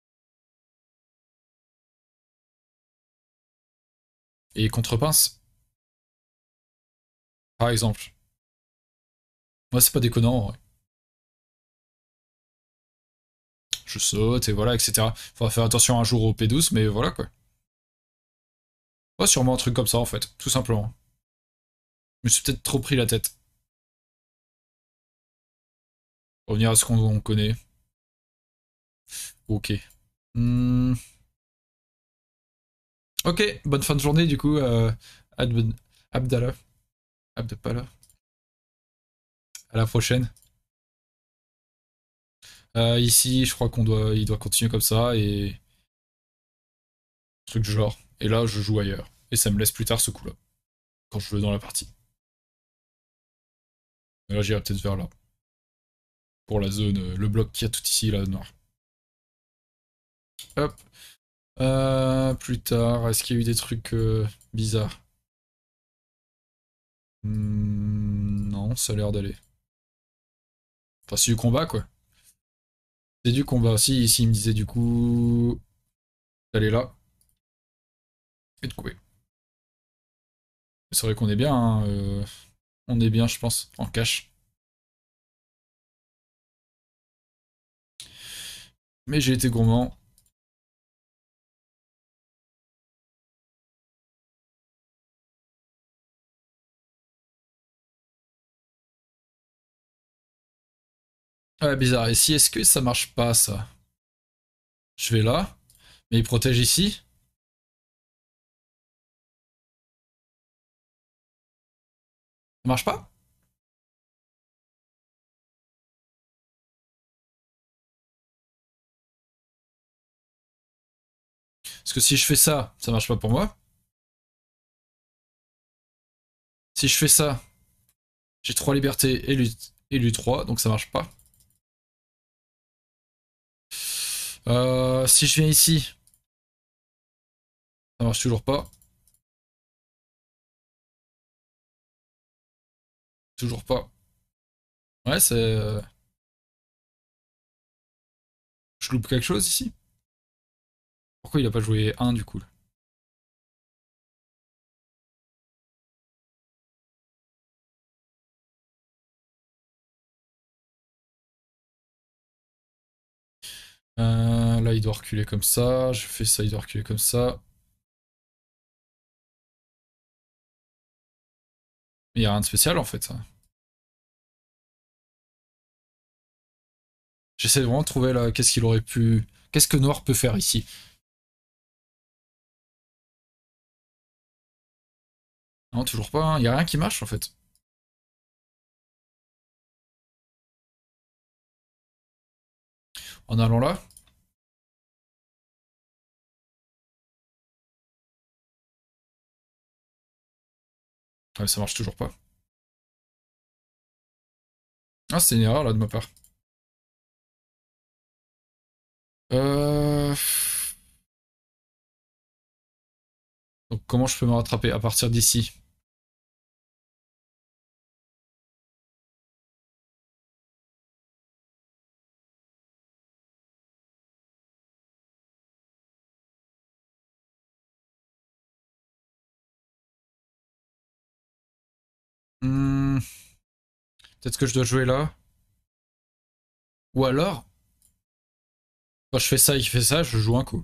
A: Et contre-pince, par exemple. Moi, c'est pas déconnant en vrai. Je saute et voilà, etc. Faudra faire attention un jour au P12, mais voilà quoi. Ouais, sûrement un truc comme ça en fait, tout simplement. Je me suis peut-être trop pris la tête. Revenir à ce qu'on connaît. Ok. Hmm. Ok, bonne fin de journée du coup, Abdallah. Abdallah. À la prochaine. Ici, je crois il doit continuer comme ça et truc du genre. Et là, je joue ailleurs. Et ça me laisse plus tard ce coup-là, quand je veux dans la partie. Et là, j'irai peut-être vers là. Pour la zone, le bloc qui a tout ici, là, noir. Hop. Plus tard, est-ce qu'il y a eu des trucs bizarres? Non, ça a l'air d'aller. Enfin, c'est du combat, quoi. C'est du combat. Si, ici, il me disait du coup d'aller là et de couper. C'est vrai qu'on est bien, hein, on est bien, je pense, en cash. Mais j'ai été gourmand. Ouais, bizarre. Et si, est-ce que ça marche pas, ça? Je vais là, mais il protège ici. Ça marche pas? Parce que si je fais ça, ça marche pas pour moi. Si je fais ça, j'ai 3 libertés et lui 3, donc ça marche pas. Si je viens ici, ça marche toujours pas. Toujours pas. Ouais, c'est... Je loupe quelque chose ici? Pourquoi il a pas joué un du coup là? Là, il doit reculer comme ça. Je fais ça, il doit reculer comme ça. Mais il y a rien de spécial en fait, ça. J'essaie vraiment de trouver là, qu'est-ce qu'il aurait pu... Qu'est-ce que Noir peut faire ici? Non, toujours pas, hein. Il y a rien qui marche en fait. En allant là, ouais, ça marche toujours pas. Ah, c'est une erreur là de ma part. Euh... Donc comment je peux me rattraper à partir d'ici? Hmm, peut-être que je dois jouer là. Ou alors, quand je fais ça et qu'il fait ça, je joue un coup.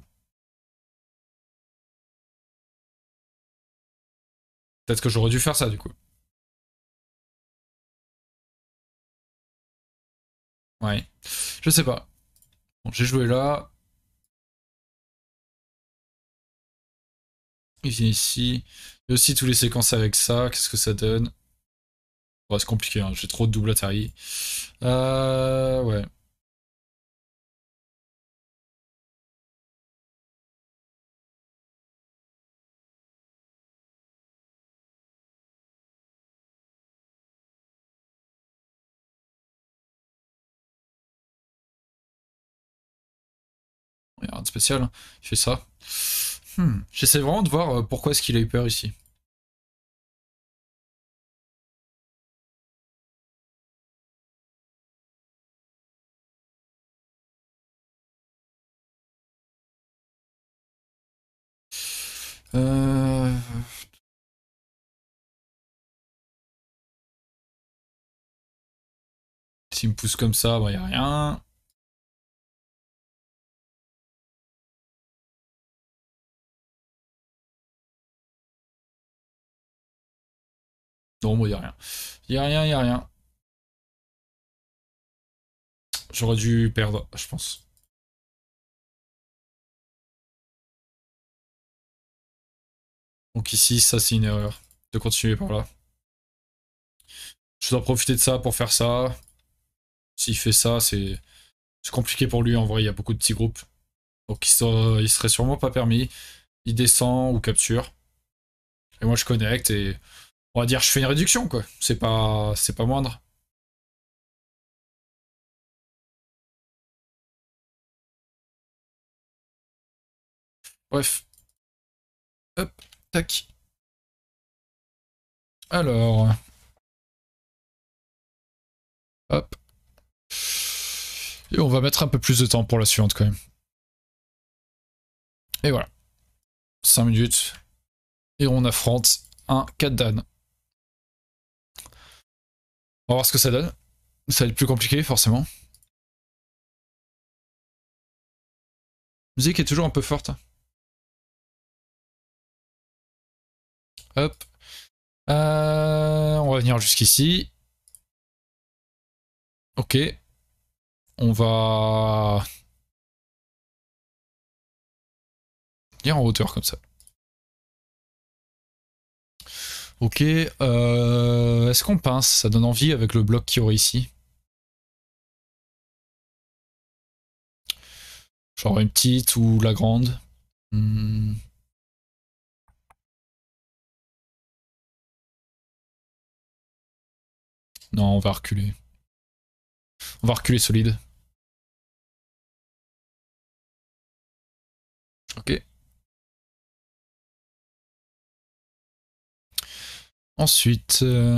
A: Peut-être que j'aurais dû faire ça du coup. Ouais. Je sais pas. Bon, j'ai joué là. Il vient ici. Il y a aussi tous les séquences avec ça. Qu'est-ce que ça donne? Ouais, c'est compliqué, hein. J'ai trop de double Atari. Ouais. Il y a rien de spécial, hein. Il fait ça. J'essaie vraiment de voir pourquoi est-ce qu'il a eu peur ici. Euh... S'il me pousse comme ça, bah y a rien. Non, bon, y a rien. Y a rien, y a rien. J'aurais dû perdre, je pense. Donc ici, ça c'est une erreur de continuer par là. Je dois profiter de ça pour faire ça. S'il fait ça, c'est compliqué pour lui en vrai, il y a beaucoup de petits groupes. Donc il serait sûrement pas permis. Il descend ou capture. Et moi je connecte et on va dire je fais une réduction quoi. C'est pas moindre. Bref. Hop, tac. Alors, hop. Et on va mettre un peu plus de temps pour la suivante quand même. Et voilà. 5 minutes. Et on affronte un 4 Dan. On va voir ce que ça donne. Ça va être plus compliqué forcément. La musique est toujours un peu forte. Hop. On va venir jusqu'ici. Ok. On va venir en hauteur comme ça. Ok. Est-ce qu'on pince? Ça donne envie avec le bloc qu'il y aurait ici. Genre une petite ou la grande. Hmm. Non, on va reculer. On va reculer solide. Ok. Ensuite,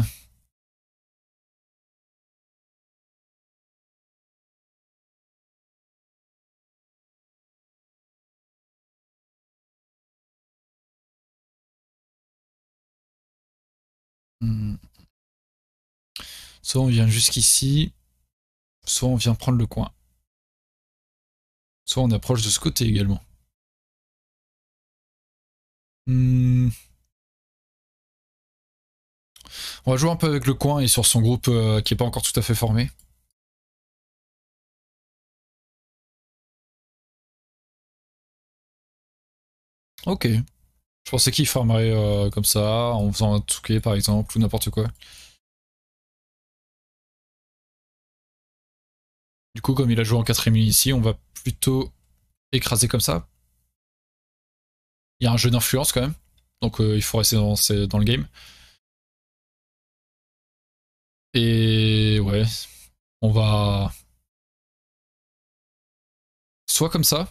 A: soit on vient jusqu'ici, soit on vient prendre le coin. Soit on approche de ce côté également. Hmm. On va jouer un peu avec le coin et sur son groupe qui est pas encore tout à fait formé. Ok. Je pensais qu'il farmerait comme ça, en faisant un touquet par exemple, ou n'importe quoi. Du coup, comme il a joué en 4ème ligne ici, on va plutôt écraser comme ça. Il y a un jeu d'influence quand même, donc il faut rester dans le game. Et ouais, on va soit comme ça.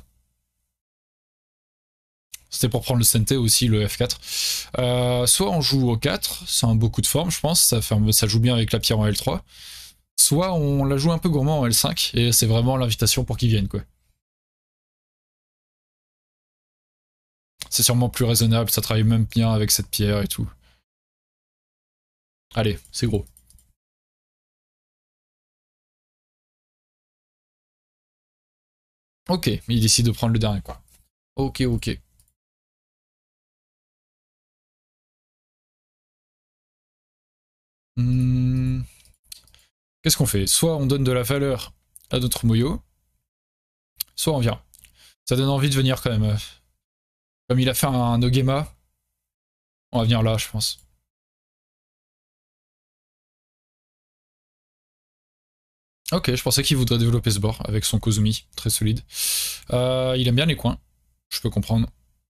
A: C'était pour prendre le CNT aussi, le F4. Soit on joue au 4, c'est un beau coup de forme, je pense. Ça joue bien avec la pierre en L3. Soit on la joue un peu gourmand en L5, et c'est vraiment l'invitation pour qu'ils viennent, quoi. C'est sûrement plus raisonnable, ça travaille même bien avec cette pierre et tout. Allez, c'est gros. Ok, il décide de prendre le dernier, quoi. Ok, ok. Hmm. Qu'est-ce qu'on fait? Soit on donne de la valeur à notre Moyo, soit on vient. Ça donne envie de venir quand même. Comme il a fait un Ogema, on va venir là, je pense. Ok, je pensais qu'il voudrait développer ce bord avec son Kozumi, très solide. Il aime bien les coins, je peux comprendre.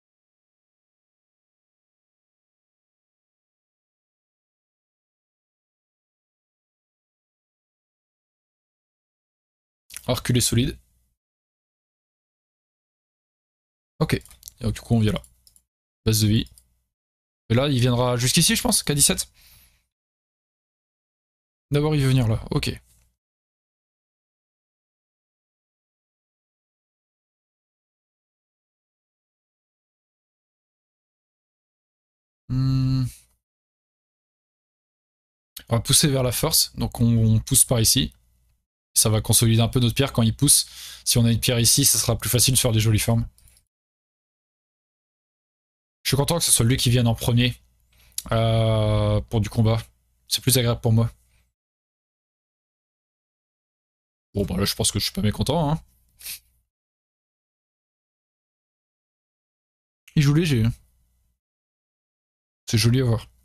A: Reculer solide. Ok, et du coup on vient là. Base de vie. Et là, il viendra jusqu'ici, je pense, K17. D'abord, il veut venir là, ok. Hmm. On va pousser vers la force, donc on pousse par ici. Ça va consolider un peu notre pierre quand il pousse. Si on a une pierre ici, ça sera plus facile de faire des jolies formes. Je suis content que ce soit lui qui vienne en premier pour du combat. C'est plus agréable pour moi. Bon, bah là, je pense que je suis pas mécontent. Hein. Il joue léger. Hein. C'est joli à voir.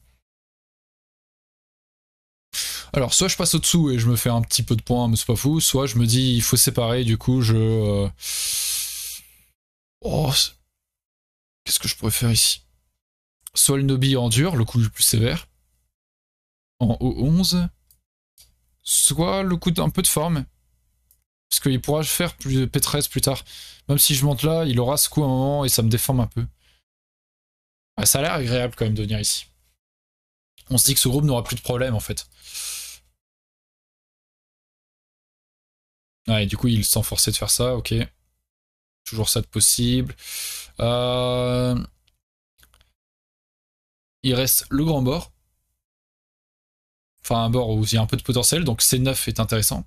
A: Alors, soit je passe au-dessous et je me fais un petit peu de points, mais c'est pas fou. Soit je me dis, il faut séparer, du coup, je... Oh, qu'est-ce que je pourrais faire ici? Soit le Nobi en dur, le coup le plus sévère, en O11. Soit le coup d'un peu de forme, parce qu'il pourra faire plus de P13 plus tard. Même si je monte là, il aura ce coup à un moment et ça me déforme un peu. Ah, ça a l'air agréable quand même de venir ici. On se dit que ce groupe n'aura plus de problème en fait. Ouais, et du coup, il sent forcé de faire ça, ok. Toujours ça de possible. Euh... Il reste le grand bord. Enfin, un bord où il y a un peu de potentiel, donc C9 est intéressant.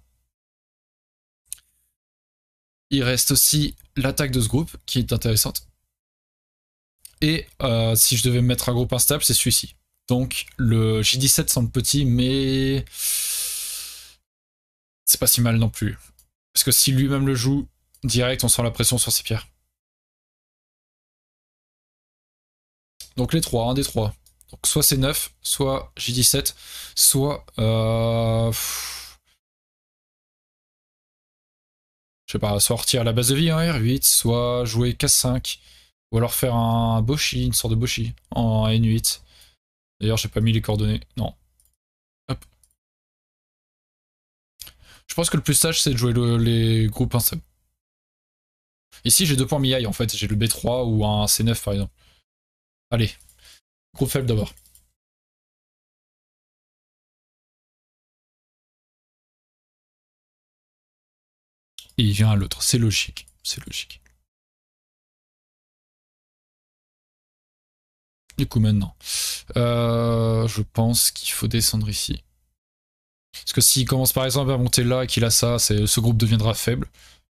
A: Il reste aussi l'attaque de ce groupe, qui est intéressante. Et si je devais me mettre un groupe instable, c'est celui-ci. Donc le J17 semble petit, mais c'est pas si mal non plus. Parce que si lui-même le joue, direct, on sent la pression sur ses pierres. Donc les trois, un des trois. Donc soit C9, soit J17, soit... je sais pas, soit retirer la base de vie en R8, soit jouer K5, ou alors faire un Boshi, une sorte de Boshi, en N8. D'ailleurs, j'ai pas mis les coordonnées. Non. Hop. Je pense que le plus sage, c'est de jouer les groupes instables. Ici, j'ai 2 points Miai en fait. J'ai le B3 ou un C9 par exemple. Allez, groupe faible d'abord. Et il vient à l'autre. C'est logique. C'est logique. Du coup, maintenant, je pense qu'il faut descendre ici. Parce que s'il commence par exemple à monter là et qu'il a ça, ce groupe deviendra faible.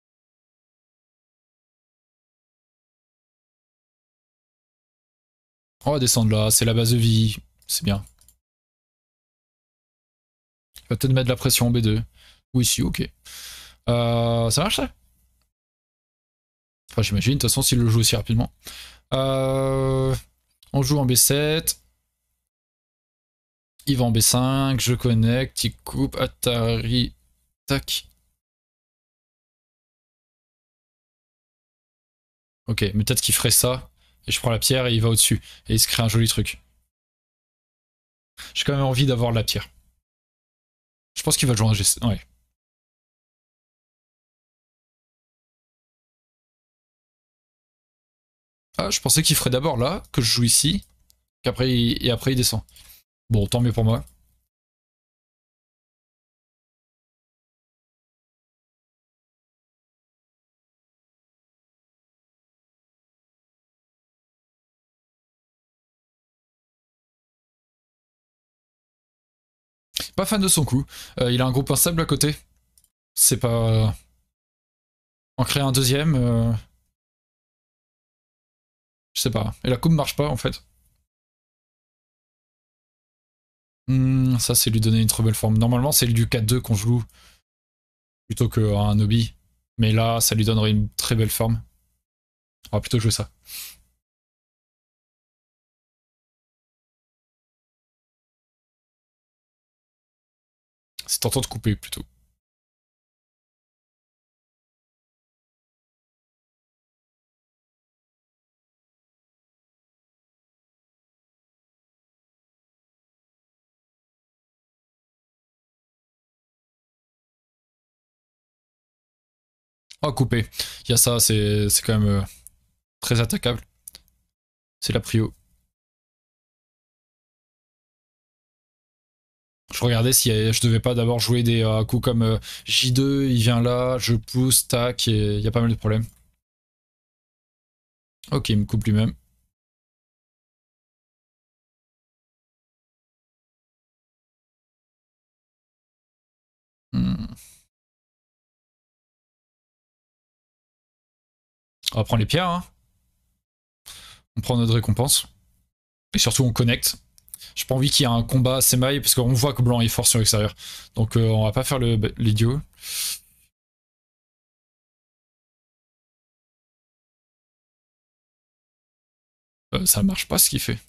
A: On va descendre là, c'est la base de vie. C'est bien. Il va peut-être mettre de la pression en B2. Ou ici, ok. Ça marche ça? Enfin, j'imagine, de toute façon, s'il le joue aussi rapidement. On joue en B7. Il va en B5, je connecte, il coupe, Atari, tac. Ok, mais peut-être qu'il ferait ça, et je prends la pierre et il va au-dessus, et il se crée un joli truc. J'ai quand même envie d'avoir la pierre. Je pense qu'il va jouer un G7, ouais. Ah, je pensais qu'il ferait d'abord là, que je joue ici, qu'après et après il descend. Bon, tant mieux pour moi. Pas fan de son coup. Il a un groupe instable à côté. C'est pas... En créer un deuxième, je sais pas. Et la coupe marche pas en fait. Ça, c'est lui donner une trop belle forme. Normalement, c'est du 4-2 qu'on joue plutôt qu'un hobby. Mais là, ça lui donnerait une très belle forme. On va plutôt jouer ça. C'est tentant de couper plutôt. Oh, couper. Il y a ça, c'est quand même très attaquable. C'est la prio. Je regardais si je devais pas d'abord jouer des coups comme J2, il vient là, je pousse, tac, et il y a pas mal de problèmes. Ok, il me coupe lui-même. Hmm. On va prendre les pierres, hein. On prend notre récompense. Et surtout, on connecte. J'ai pas envie qu'il y ait un combat semaille, parce qu'on voit que blanc est fort sur l'extérieur. Donc on va pas faire l'idiot. Ça marche pas ce qu'il fait.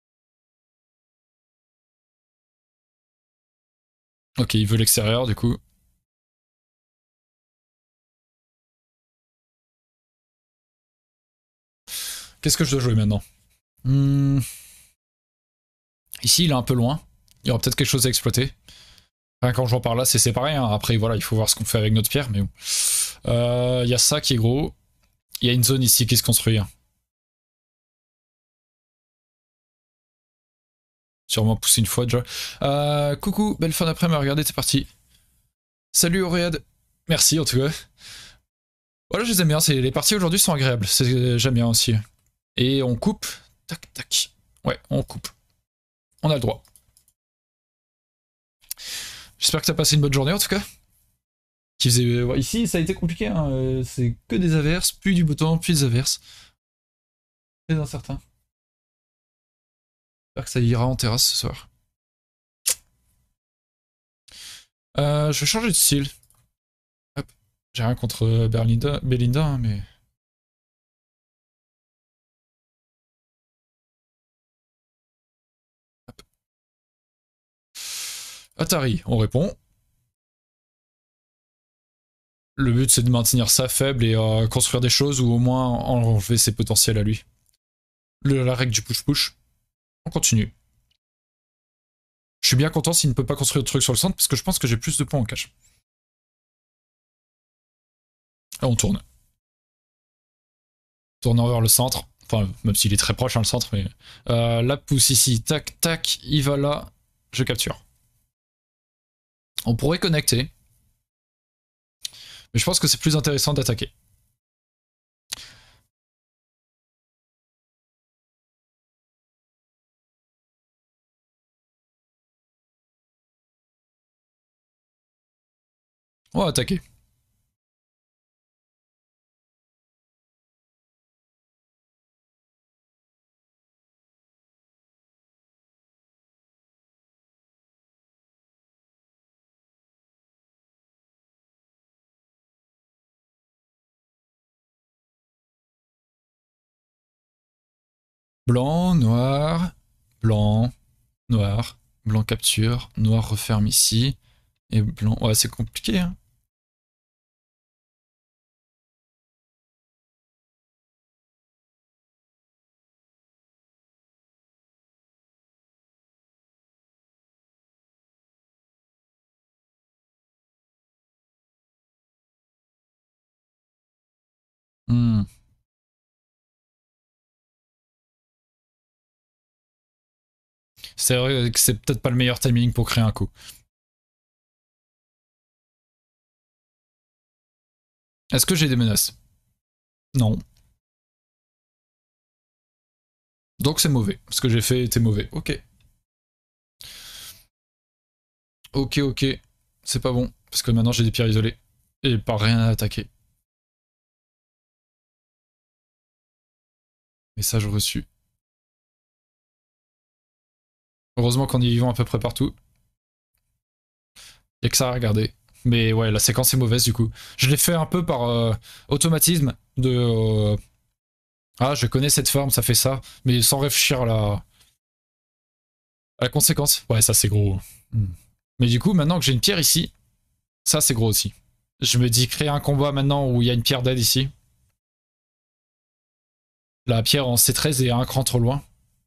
A: Ok, il veut l'extérieur du coup. Qu'est-ce que je dois jouer maintenant? Hmm. Ici, il est un peu loin. Il y aura peut-être quelque chose à exploiter. Enfin, quand j'en parle là, c'est séparé. Hein. Après, voilà, il faut voir ce qu'on fait avec notre pierre. Mais bon. Il y a ça qui est gros. Il y a une zone ici qui se construit. Hein. Sûrement pousser une fois déjà. Coucou, belle fin d'après-midi. Regardez, c'est parti. Salut Auréade. Merci en tout cas. Voilà, je les aime bien. Les parties aujourd'hui sont agréables. J'aime bien aussi. Et on coupe. Tac, tac. Ouais, on coupe. On a le droit. J'espère que t'as passé une bonne journée en tout cas. Ouais, ici, ça a été compliqué. Hein. C'est que des averses, puis du beau temps, puis des averses. Très incertain. J'espère que ça ira en terrasse ce soir. Je vais changer de style. Hop. J'ai rien contre Belinda, hein, mais. Atari, on répond. Le but c'est de maintenir ça faible et construire des choses ou au moins enlever ses potentiels à lui. La règle du push-push. On continue. Je suis bien content s'il ne peut pas construire de trucs sur le centre parce que je pense que j'ai plus de points en cache. Là on tourne. Tournant vers le centre. Enfin, même s'il est très proche, hein, le centre, mais. La pousse ici, tac, tac, il va là, je capture. On pourrait connecter, mais je pense que c'est plus intéressant d'attaquer. On va attaquer. Blanc, noir, blanc, noir, blanc capture, noir referme ici, et blanc. Ouais, c'est compliqué, hein. Hmm. C'est vrai que c'est peut-être pas le meilleur timing pour créer un coup. Est-ce que j'ai des menaces? Non. Donc c'est mauvais. Ce que j'ai fait était mauvais. Ok. Ok, ok. C'est pas bon. Parce que maintenant j'ai des pierres isolées. Et pas rien à attaquer. Message reçu. Heureusement qu'on est vivant à peu près partout. Y'a que ça à regarder. Mais ouais, la séquence est mauvaise du coup. Je l'ai fait un peu par automatisme de... ah, je connais cette forme, ça fait ça. Mais sans réfléchir à la conséquence. Ouais, ça c'est gros. Hmm. Mais du coup, maintenant que j'ai une pierre ici, ça c'est gros aussi. Je me dis créer un combat maintenant où il y a une pierre d'aide ici. La pierre en C13 est un cran trop loin.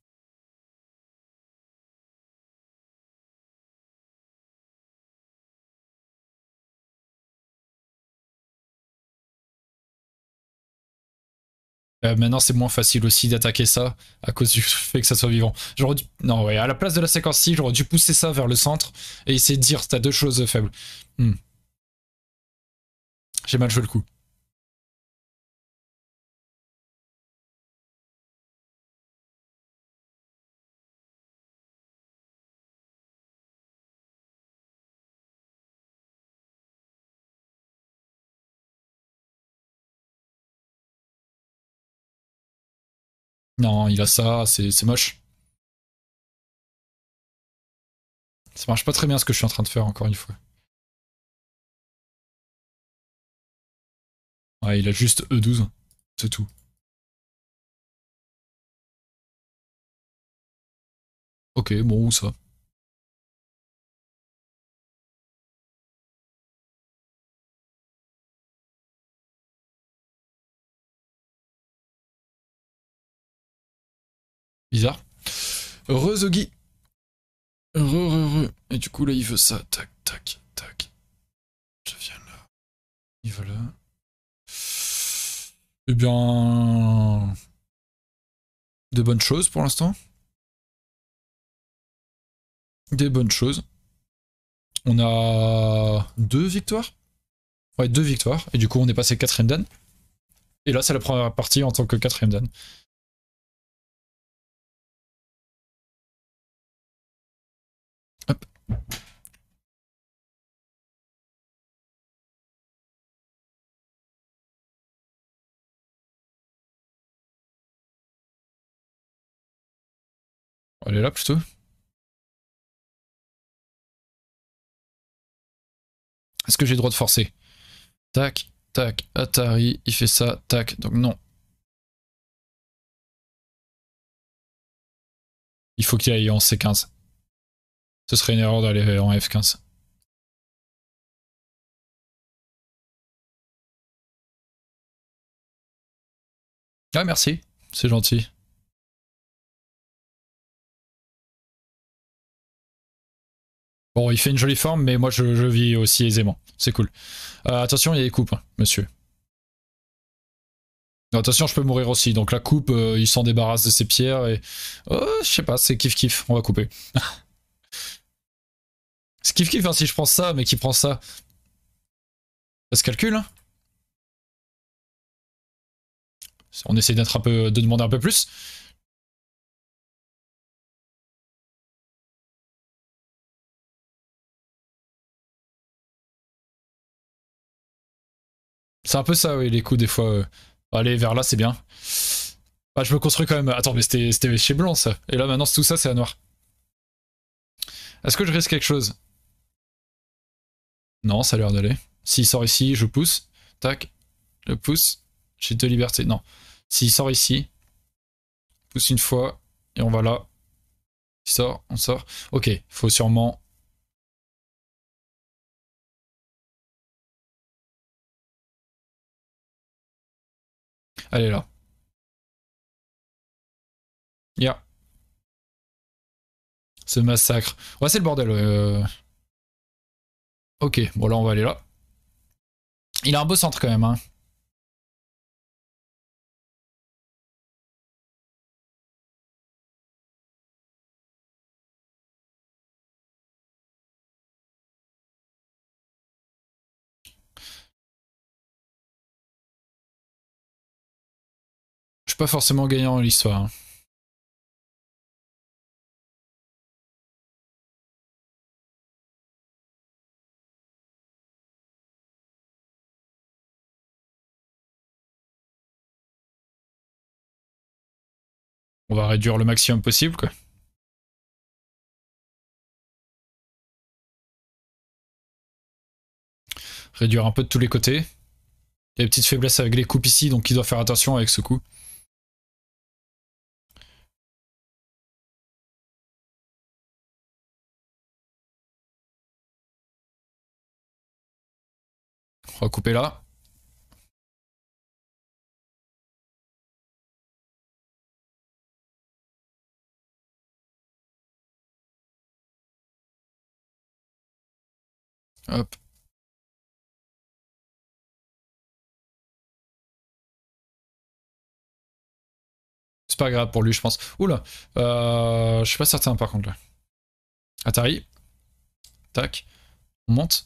A: Maintenant, c'est moins facile aussi d'attaquer ça à cause du fait que ça soit vivant. J'aurais dû... Non, ouais, à la place de la séquence-ci, j'aurais dû pousser ça vers le centre et essayer de dire t'as deux choses faibles. Hmm. J'ai mal joué le coup. Non, il a ça, c'est moche. Ça marche pas très bien ce que je suis en train de faire, encore une fois. Ouais, il a juste E12, c'est tout. Ok, bon, où ça? Bizarre. Heureux Ogi. Heureux, heureux. Et du coup, là, il veut ça. Tac, tac, tac. Je viens là. Il va là. Eh bien... de bonnes choses pour l'instant. Des bonnes choses. On a deux victoires. Ouais, deux victoires. Et du coup, on est passé quatrième dan. Et là, c'est la première partie en tant que quatrième dan. Hop. Elle est là plutôt. Est-ce que j'ai le droit de forcer? Tac, tac, Atari, il fait ça, tac, donc non. Il faut qu'il aille en C15. Ce serait une erreur d'aller en F15. Ah merci, c'est gentil. Bon, il fait une jolie forme, mais moi je vis aussi aisément. C'est cool. Attention, il y a des coupes, hein, monsieur. Attention, je peux mourir aussi. Donc la coupe, il s'en débarrasse de ses pierres et... je sais pas, c'est kiff kiff, on va couper. C'est kiff kiff hein, si je prends ça, mais qui prend ça. Ça se calcule, hein. On essaie d'être un peu, de demander un peu plus. C'est un peu ça, oui, les coups des fois. Aller vers là, c'est bien. Ah, je me construis quand même. Attends, mais c'était chez blanc ça. Et là maintenant tout ça c'est à noir. Est-ce que je risque quelque chose? Non, ça a l'air d'aller. S'il sort ici, je pousse. Tac, je pousse. J'ai deux libertés. Non. S'il sort ici, pousse une fois. Et on va là. Il sort, on sort. Ok, faut sûrement... Allez là. Ya. Ce massacre. Ouais, c'est le bordel. Ok, bon là on va aller là. Il a un beau centre quand même. Hein. pas forcément gagnant dans l'histoire. Hein. On va réduire le maximum possible, quoi. Réduire un peu de tous les côtés. Il y a des petites faiblesses avec les coupes ici, donc il doit faire attention avec ce coup. On va couper là. Hop. C'est pas grave pour lui, je pense. Oula. Je suis pas certain par contre là. Atari. Tac. On monte.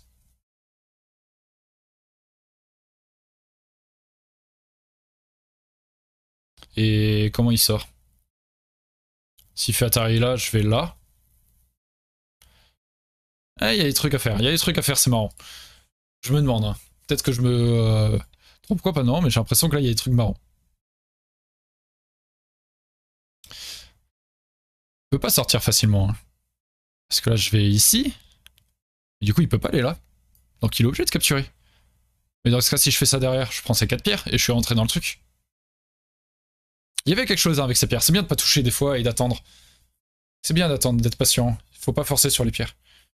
A: Et comment il sort? S'il fait Atari là, je vais là. Ah, il y a des trucs à faire. Il y a des trucs à faire, c'est marrant. Je me demande. Hein. Peut-être que je me... Pourquoi pas non, mais j'ai l'impression que là, il y a des trucs marrants. Il peut pas sortir facilement. Hein. Parce que là, je vais ici. Et du coup, il peut pas aller là. Donc, il est obligé de capturer. Mais dans ce cas, si je fais ça derrière, je prends ces 4 pierres et je suis rentré dans le truc. Il y avait quelque chose hein, avec ces pierres. C'est bien de pas toucher des fois et d'attendre. C'est bien d'attendre, d'être patient. Il faut pas forcer sur les pierres.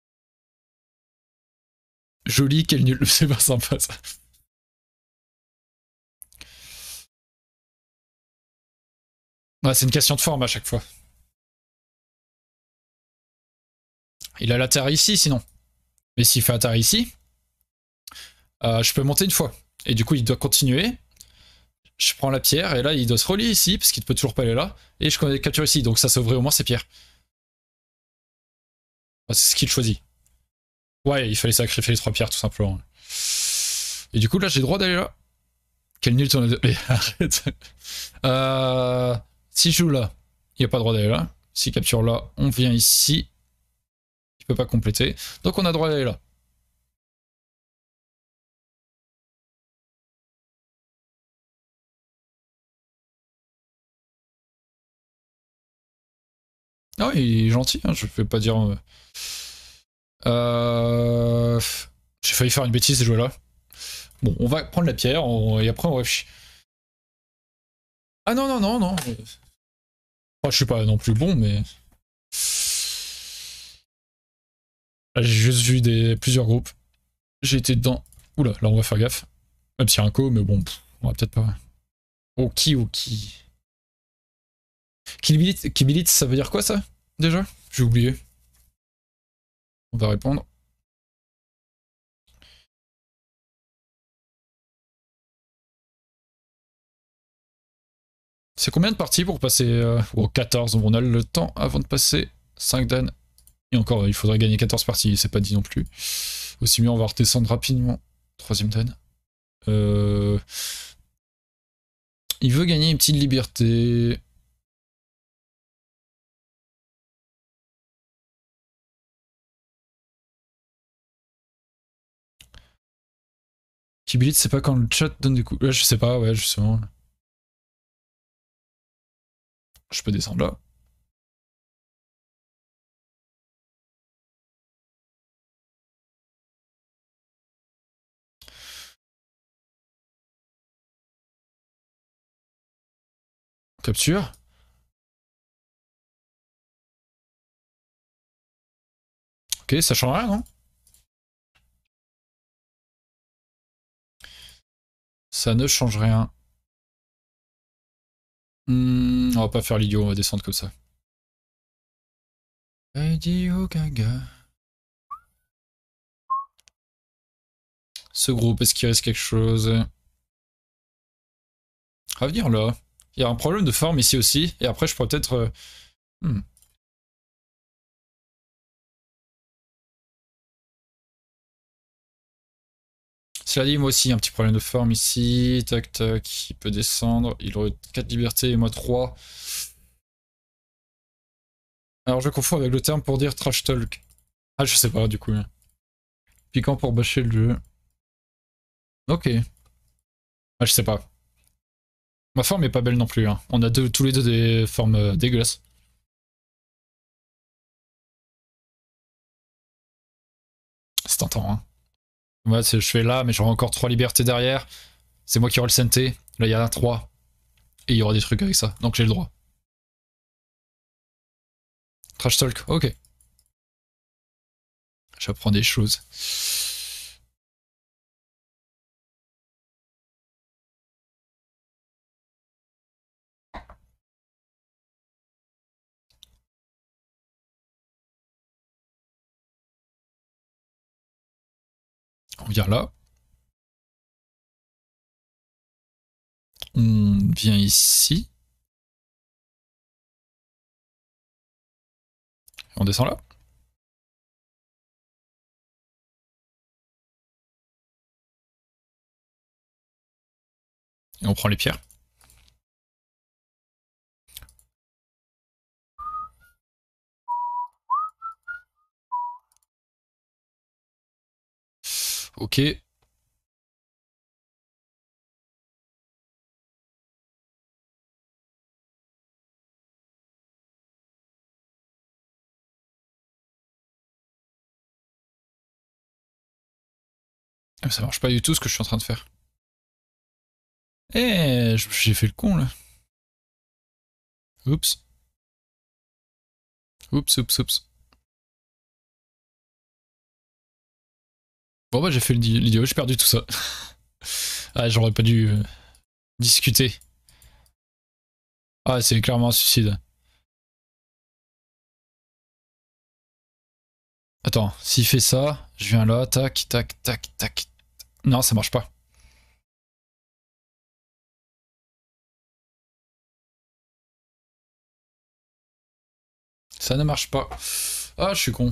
A: Joli, quel nul. C'est pas sympa ça. Ouais, c'est une question de forme à chaque fois. Il a l'Atari ici sinon. Mais s'il fait Atari ici, je peux monter une fois. Et du coup, il doit continuer. Je prends la pierre et là, il doit se relier ici parce qu'il ne peut toujours pas aller là. Et je capture ici. Donc ça sauverait au moins ses pierres. C'est ce qu'il choisit. Ouais, il fallait sacrifier les 3 pierres tout simplement. Et du coup, là, j'ai le droit d'aller là. Quel nul ton... Mais arrête. Si je joue là, il n'y a pas le droit d'aller là. S'il capture là, on vient ici. Il peut pas compléter. Donc on a le droit d'aller là. Ah oui, il est gentil, hein, je vais pas dire... J'ai failli faire une bêtise et jouer là. Bon, on va prendre la pierre et après on réfléchit. Ah non, non, non, non. Enfin, je suis pas non plus bon, mais... Là, j'ai juste vu plusieurs groupes. J'ai été dedans. Oula, là on va faire gaffe. Même s'il y a un co, mais bon, on va peut-être pas... Ok, ok. Kibilit, ça veut dire quoi ça déjà? J'ai oublié. On va répondre. C'est combien de parties pour passer 14, on a le temps avant de passer 5 dan. Et encore, il faudrait gagner 14 parties, c'est pas dit non plus. Aussi mieux, on va redescendre rapidement. 3ème dan. Il veut gagner une petite liberté. Kibilit, c'est pas quand le chat donne des coups. Ouais, je sais pas, ouais, justement. Je peux descendre là. Capture. Ok, ça change rien, non? Ça ne change rien. On va pas faire l'idiot, on va descendre comme ça. Radio Gaga. Ce groupe, est-ce qu'il reste quelque chose à venir là? Il y a un problème de forme ici aussi, et après je pourrais peut-être... cela dit, moi aussi, un petit problème de forme ici. Tac, tac, il peut descendre. Il aurait 4 libertés et moi 3. Alors je confonds avec le terme pour dire trash talk. Ah, je sais pas, du coup. Piquant pour bâcher le jeu. Ok. Ah, je sais pas. Ma forme est pas belle non plus. Hein. On a tous les deux des formes dégueulasses. C'est tentant, hein. Ouais, je fais là, mais j'aurai encore 3 libertés derrière. C'est moi qui aurai le CNT. Là, il y en a 3. Et il y aura des trucs avec ça. Donc j'ai le droit. Trash talk, ok. J'apprends des choses. On vient là. On vient ici. On descend là. Et on prend les pierres. Ok. Ah, ça marche pas du tout ce que je suis en train de faire. Eh, j'ai fait le con là. Oups. Oups, oups, oups. Bon bah j'ai fait l'idiot, j'ai perdu tout ça. Ah, j'aurais pas dû discuter. Ah, c'est clairement un suicide. Attends, s'il fait ça, je viens là, tac, tac, tac, tac. Non, ça marche pas. Ça ne marche pas. Ah, je suis con.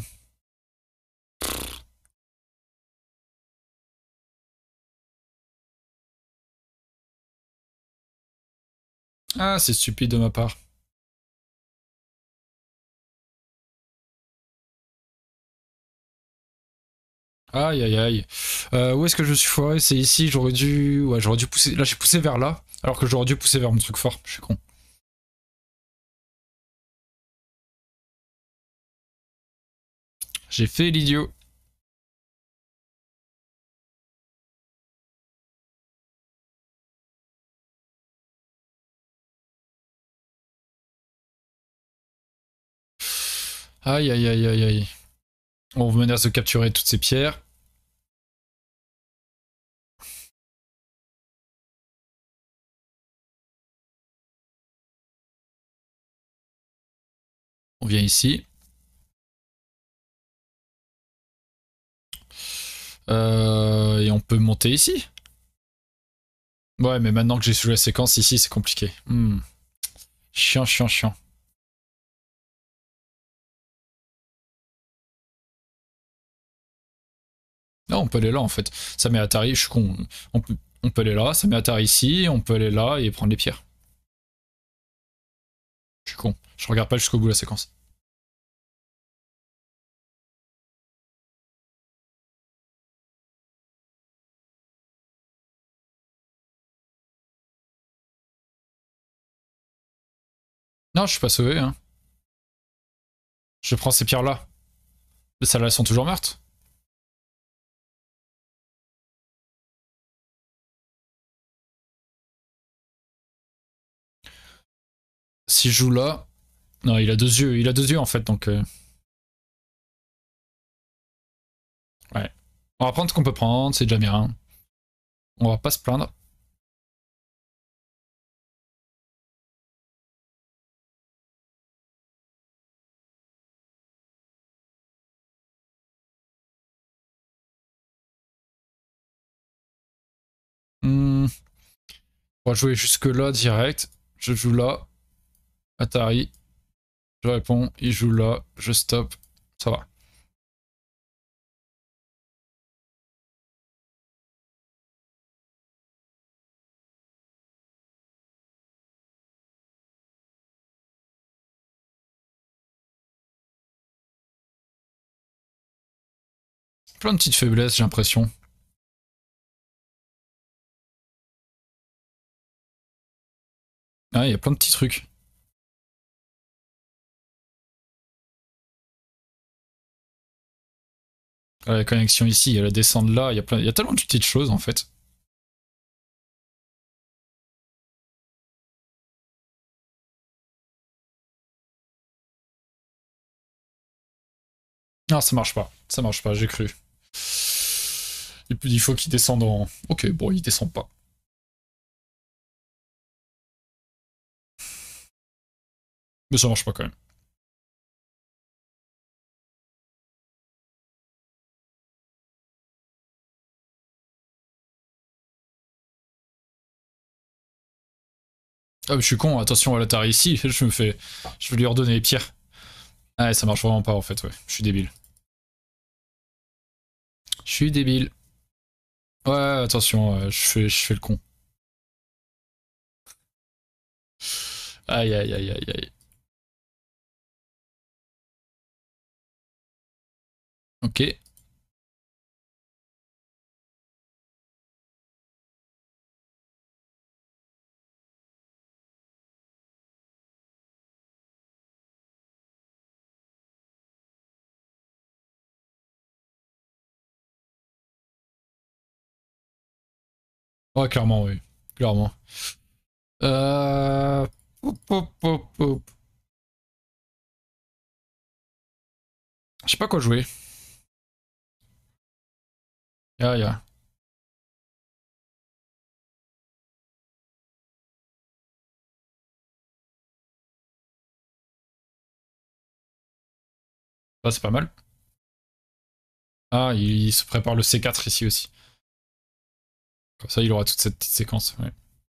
A: Ah, c'est stupide de ma part. Aïe aïe aïe. Où est-ce que je suis foiré? C'est ici, j'aurais dû. Ouais, j'aurais dû pousser. Là, j'ai poussé vers là, alors que j'aurais dû pousser vers mon truc fort. Je suis con. J'ai fait l'idiot. Aïe aïe aïe aïe aïe. On menace de capturer toutes ces pierres. On vient ici. Et on peut monter ici. Ouais, mais maintenant que j'ai joué la séquence ici, c'est compliqué. Chiant, chiant, chiant. Non, on peut aller là en fait. Ça met Atari, je suis con. On peut aller là, ça met Atari ici, on peut aller là et prendre les pierres. Je suis con. Je regarde pas jusqu'au bout de la séquence. Non, je suis pas sauvé, hein. Je prends ces pierres là. Mais celles-là, elles sont toujours mortes. Si je joue là. Non, il a 2 yeux. Il a 2 yeux en fait, donc. Ouais. On va prendre ce qu'on peut prendre, c'est déjà bien. On va pas se plaindre. On va jouer jusque là direct. Je joue là. Atari. Je réponds. Il joue là. Je stoppe. Ça va. plein de petites faiblesses, j'ai l'impression. Ah, il y a plein de petits trucs. Ah, la connexion ici, il y a la descente là, il y a tellement de petites choses en fait. Non, ça marche pas, j'ai cru. Et puis il faut qu'il descende en... Ok, bon, il descend pas. Mais ça marche pas quand même. Ah, mais je suis con, attention à l'Atari ici, je me fais... Je vais lui redonner les pierres. Ah, ouais, ça marche vraiment pas en fait, ouais. Je suis débile. Je suis débile. Ouais, attention, je fais le con. Aïe, aïe, aïe, aïe, aïe. Ok. Ouais, clairement, oui. Clairement. Euh... Hop, hop, hop, hop. Je sais pas quoi jouer. Ah, ya. Ah, c'est pas mal. Ah, il se prépare le C4 ici aussi. Comme ça, il aura toute cette petite séquence. Ouais.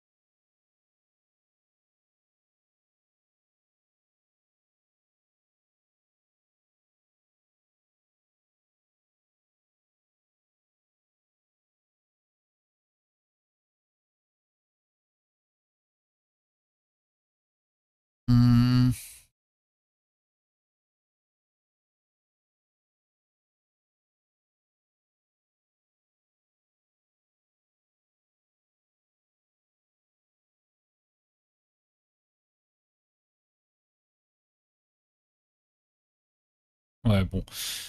A: Hmm. Ouais, bon.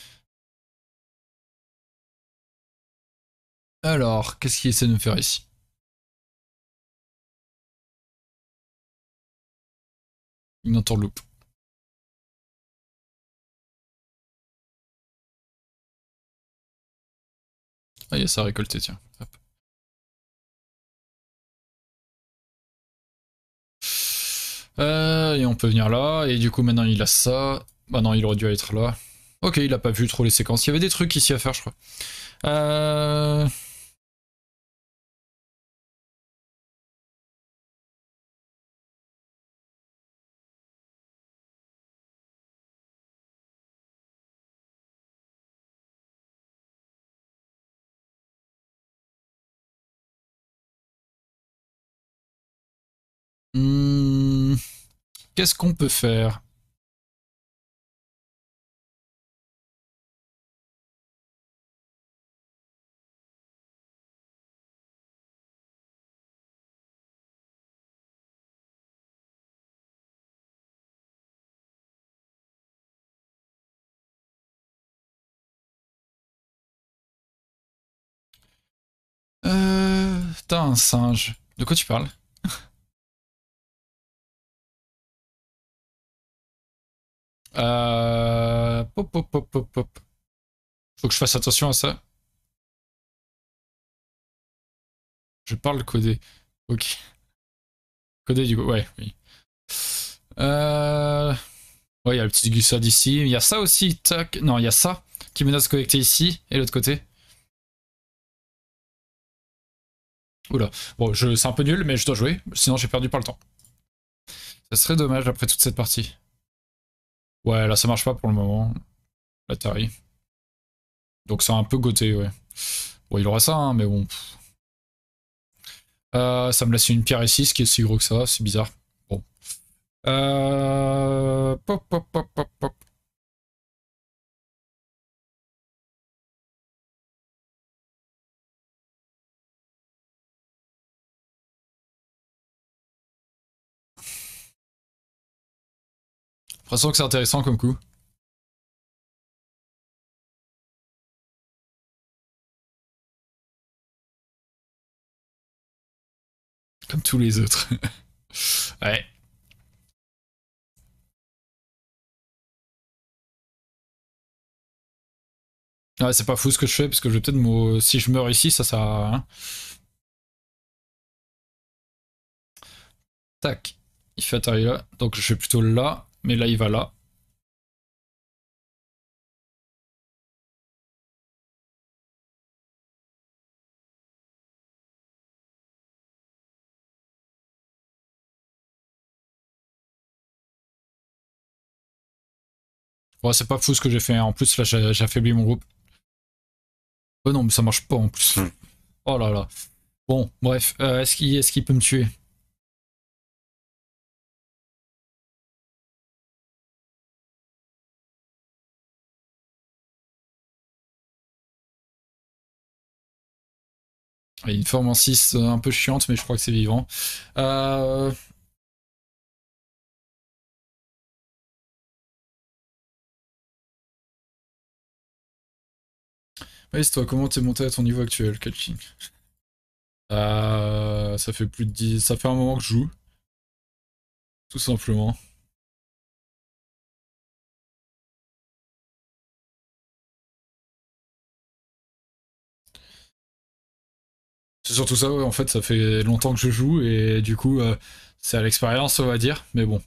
A: Alors, qu'est-ce qu'il essaie de me faire ici? Une entourloupe. Ah, il y a ça à récolter, tiens. Hop. Et on peut venir là, et du coup maintenant il a ça. Bah non, il aurait dû être là. Ok, il a pas vu trop les séquences. Il y avait des trucs ici à faire, je crois. Euh... hmm, Qu'est-ce qu'on peut faire? T'as un singe. De quoi tu parles? Pop, pop, pop, pop, pop. Faut que je fasse attention à ça. Je parle codé. Ok. Codé du coup, ouais, oui. Euh... Ouais, il y a le petit glissade ici. Il y a ça aussi, tac. Non, il y a ça qui menace de connecter ici et l'autre côté. Oula. Bon, c'est un peu nul, mais je dois jouer, sinon j'ai perdu par le temps. Ça serait dommage après toute cette partie. Ouais, là ça marche pas pour le moment. L'Atari. Donc c'est un peu goté, ouais. Bon, il aura ça, hein, mais bon. Ça me laisse une pierre ici, ce qui est aussi gros que ça, c'est bizarre. Bon. Pop, pop, pop, pop, pop. l'impression que c'est intéressant comme coup. Comme tous les autres. Ouais. Ouais, c'est pas fou ce que je fais, parce que je vais peut-être si je meurs ici, ça sert à rien. Tac. Il fait atterrir là. Donc je vais plutôt là, mais là il va là. Bon, c'est pas fou ce que j'ai fait. En plus, là, j'ai affaibli mon groupe. Oh non, mais ça marche pas en plus. Oh là là. Bon, bref. Est-ce qu'il peut me tuer? Il y a une forme en 6 un peu chiante, mais je crois que c'est vivant. Euh... Ouais, c'est toi, comment t'es monté à ton niveau actuel, Kaching? Ça fait plus de 10... Ça fait un moment que je joue. Tout simplement. C'est surtout ça, ouais, en fait, ça fait longtemps que je joue, et du coup, c'est à l'expérience, on va dire, mais bon.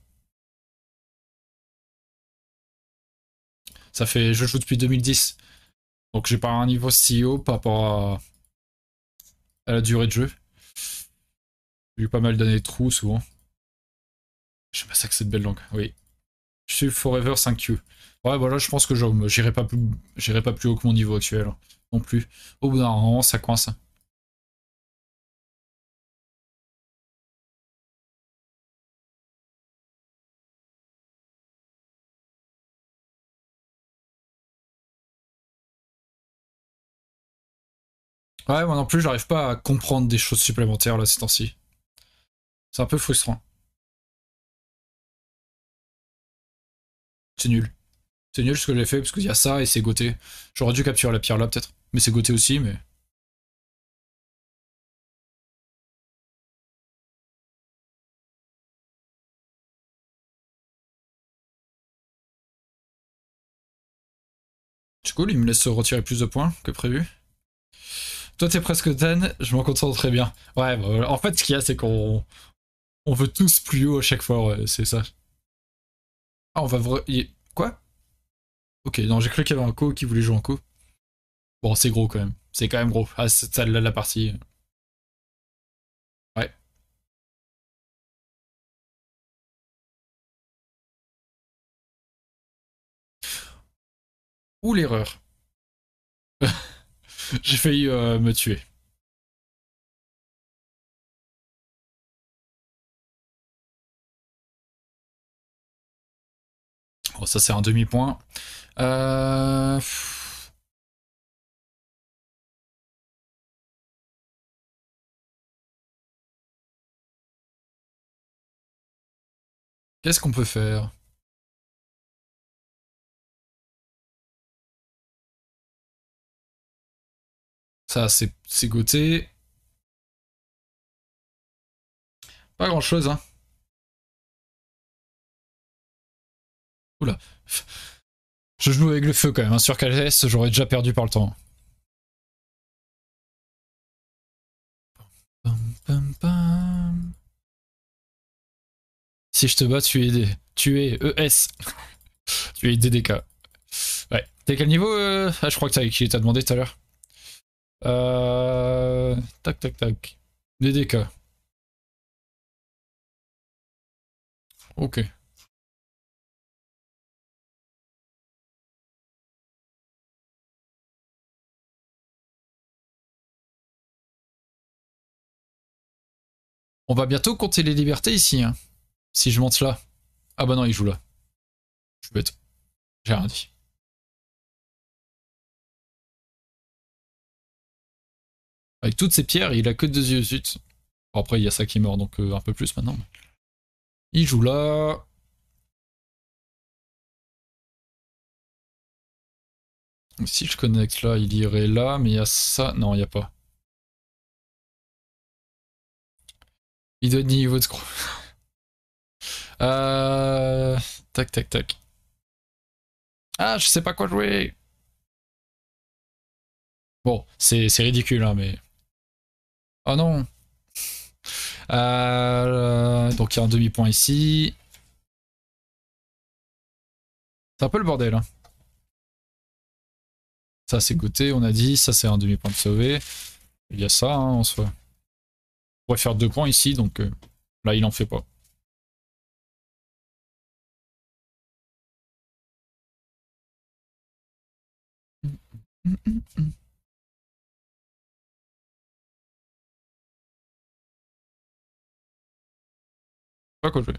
A: Ça fait... Je joue depuis 2010, donc j'ai pas un niveau si haut par rapport à la durée de jeu. J'ai eu pas mal d'années de trous, souvent. Je sais pas ça que cette belle langue, oui. Je suis Forever 5Q. Ouais, voilà, je pense que j'irai pas plus haut que mon niveau actuel. Non plus. Au bout d'un moment, ça coince. Ouais, moi non plus, j'arrive pas à comprendre des choses supplémentaires là, ces temps-ci. C'est un peu frustrant. C'est nul. C'est nul ce que j'ai fait, parce qu'il y a ça et c'est goté. J'aurais dû capturer la pierre là, peut-être. Mais c'est goté aussi, mais... C'est cool, il me laisse retirer plus de points que prévu. Toi, t'es presque Dan, je m'en concentre très bien. Ouais, bah, voilà. En fait, ce qu'il y a, c'est qu'on veut tous plus haut à chaque fois, ouais, c'est ça. Ah, on va... Quoi? Ok, non, j'ai cru qu'il y avait un co qui voulait jouer en co. Bon, c'est gros quand même. C'est quand même gros. Ah, c'est ça, la partie. Ouais. Ou l'erreur. J'ai failli me tuer. Bon, ça, c'est un demi-point. Euh... Qu'est-ce qu'on peut faire? Ça, c'est goûté. Pas grand-chose, hein. Oula. Je joue avec le feu quand même. Hein. Sur KS, j'aurais déjà perdu par le temps. Pam, pam, pam. Si je te bats, tu es ES. Tu es DDK. Ouais. T'es quel niveau Ah, je crois que t'as qui t'a demandé tout à l'heure. Tac, tac, tac. DDK. Ok. On va bientôt compter les libertés ici, hein. Si je monte là. Ah bah non, il joue là. Je suis bête. J'ai rien dit. Avec toutes ces pierres, il a que deux yeux, zut. Bon, après, il y a ça qui est mort, donc un peu plus maintenant. Il joue là. Si je connecte là, il irait là, mais il y a ça. Non, il n'y a pas. Il doit être niveau de scroll. Tac, tac, tac. Ah, je sais pas quoi jouer. Bon, c'est ridicule, hein, mais... Oh non. Donc il y a un demi-point ici. C'est un peu le bordel, hein. Ça c'est côté, on a dit. Ça c'est un demi-point de sauvé. Il y a ça, hein, en soi. On pourrait faire 2 points ici, donc là il en fait pas. Pas quoi jouer.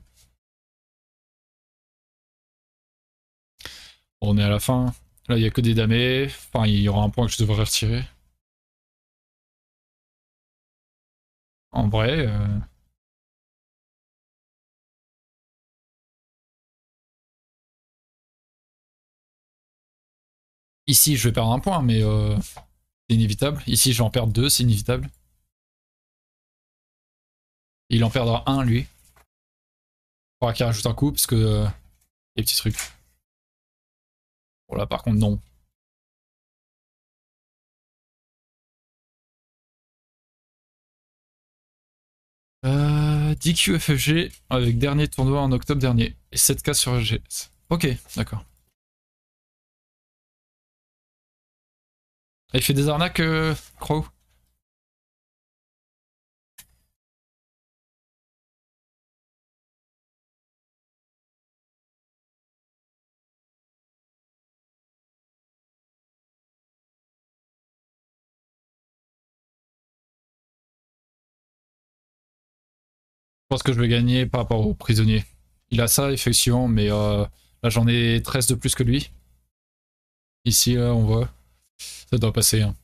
A: Bon, on est à la fin. Là il y a que des damés. Enfin, il y aura un point que je devrais retirer. En vrai... Ici je vais perdre un point, mais c'est inévitable. Ici je vais en perdre 2, c'est inévitable. Il en perdra un lui. Faudra qu'il rajoute un coup parce que les petits trucs. Bon là par contre non. DQFFG avec dernier tournoi en octobre dernier. Et 7K sur GS. Ok, d'accord. Il fait des arnaques, Crow. Je pense que je vais gagner par rapport au prisonnier. Il a ça, effectivement, mais là j'en ai 13 de plus que lui. Ici, là, on voit. Ça doit passer. Hein.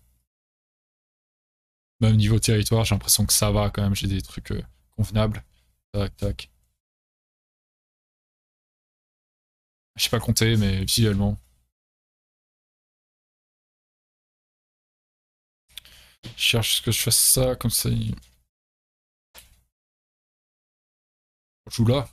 A: Même niveau territoire, j'ai l'impression que ça va quand même. J'ai des trucs convenables. Tac, tac. Je sais pas compter, mais visuellement. Je cherche que je fasse ça, comme ça. On joue là.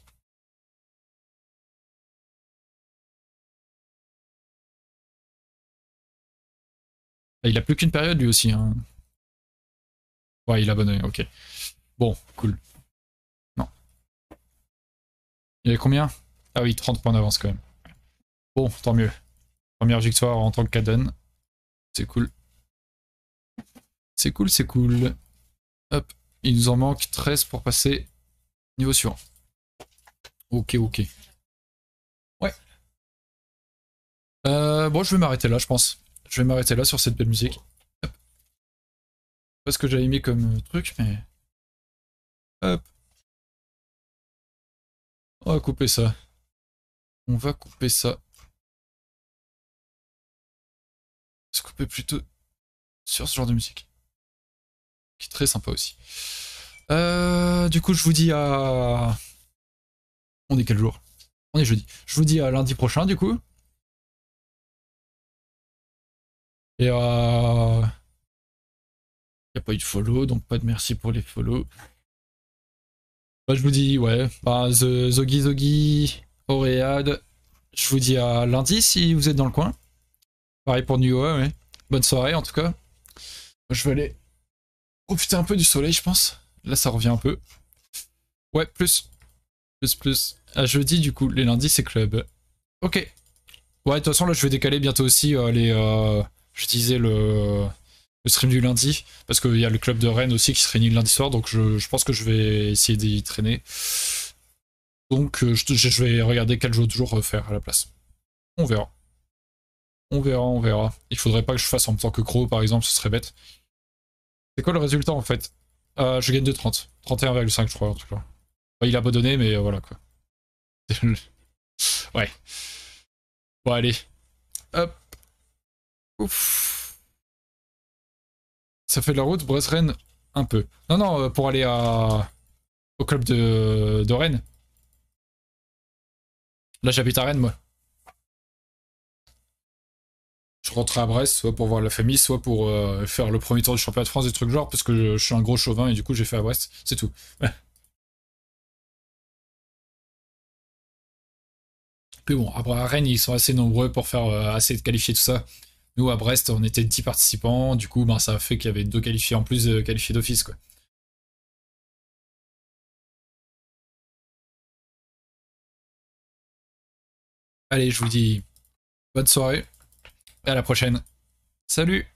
A: Ah, il a plus qu'une période lui aussi. Hein. Ouais, il a abonné, ok. Bon, cool. Non. Il y avait combien? Ah oui, 30 points d'avance quand même. Bon, tant mieux. Première victoire en tant que Kaden. C'est cool. C'est cool, c'est cool. Hop, il nous en manque 13 pour passer niveau suivant. Ok, ok. Ouais. Bon, je vais m'arrêter là, je pense. Je vais m'arrêter là sur cette belle musique. Hop. Pas ce que j'avais mis comme truc, mais... Hop. On va couper ça. On va couper ça. Se couper plutôt sur ce genre de musique. Qui est très sympa aussi. Du coup, je vous dis à... On est quel jour? On est jeudi. Je vous dis à lundi prochain, du coup. Et y a pas eu de follow, donc pas de merci pour les follow. Bah, je vous dis, ouais, bah, Zogi Zogi, Oread. Je vous dis à lundi si vous êtes dans le coin. Pareil pour Nuoa, ouais. Bonne soirée en tout cas. Je vais aller profiter un peu du soleil, je pense. Là, ça revient un peu. Ouais, plus. Plus, plus. À jeudi, du coup, les lundis, c'est club. Ok. Ouais, de toute façon, là, je vais décaler bientôt aussi je disais le stream du lundi. Parce qu'il y a le club de Rennes aussi qui se réunit le lundi soir. Donc, je pense que je vais essayer d'y traîner. Donc, je vais regarder quel jeu de jour faire à la place. On verra. On verra, on verra. Il faudrait pas que je fasse en tant que Crow, par exemple, ce serait bête. C'est quoi le résultat en fait? Je gagne de 30. 31,5 je crois, en tout cas. Il a abandonné, mais voilà quoi. Ouais. Bon, allez. Hop. Ouf. Ça fait de la route, Brest-Rennes, un peu. Non, non, pour aller au club de Rennes. Là, j'habite à Rennes, moi. Je rentrais à Brest, soit pour voir la famille, soit pour faire le premier tour du championnat de France, des trucs genre, parce que je suis un gros chauvin et du coup j'ai fait à Brest, c'est tout. Puis bon, après à Rennes, ils sont assez nombreux pour faire assez de qualifiés, tout ça. Nous, à Brest, on était 10 participants, du coup, ben, ça a fait qu'il y avait 2 qualifiés en plus de qualifiés d'office, quoi. Allez, je vous dis bonne soirée, et à la prochaine. Salut!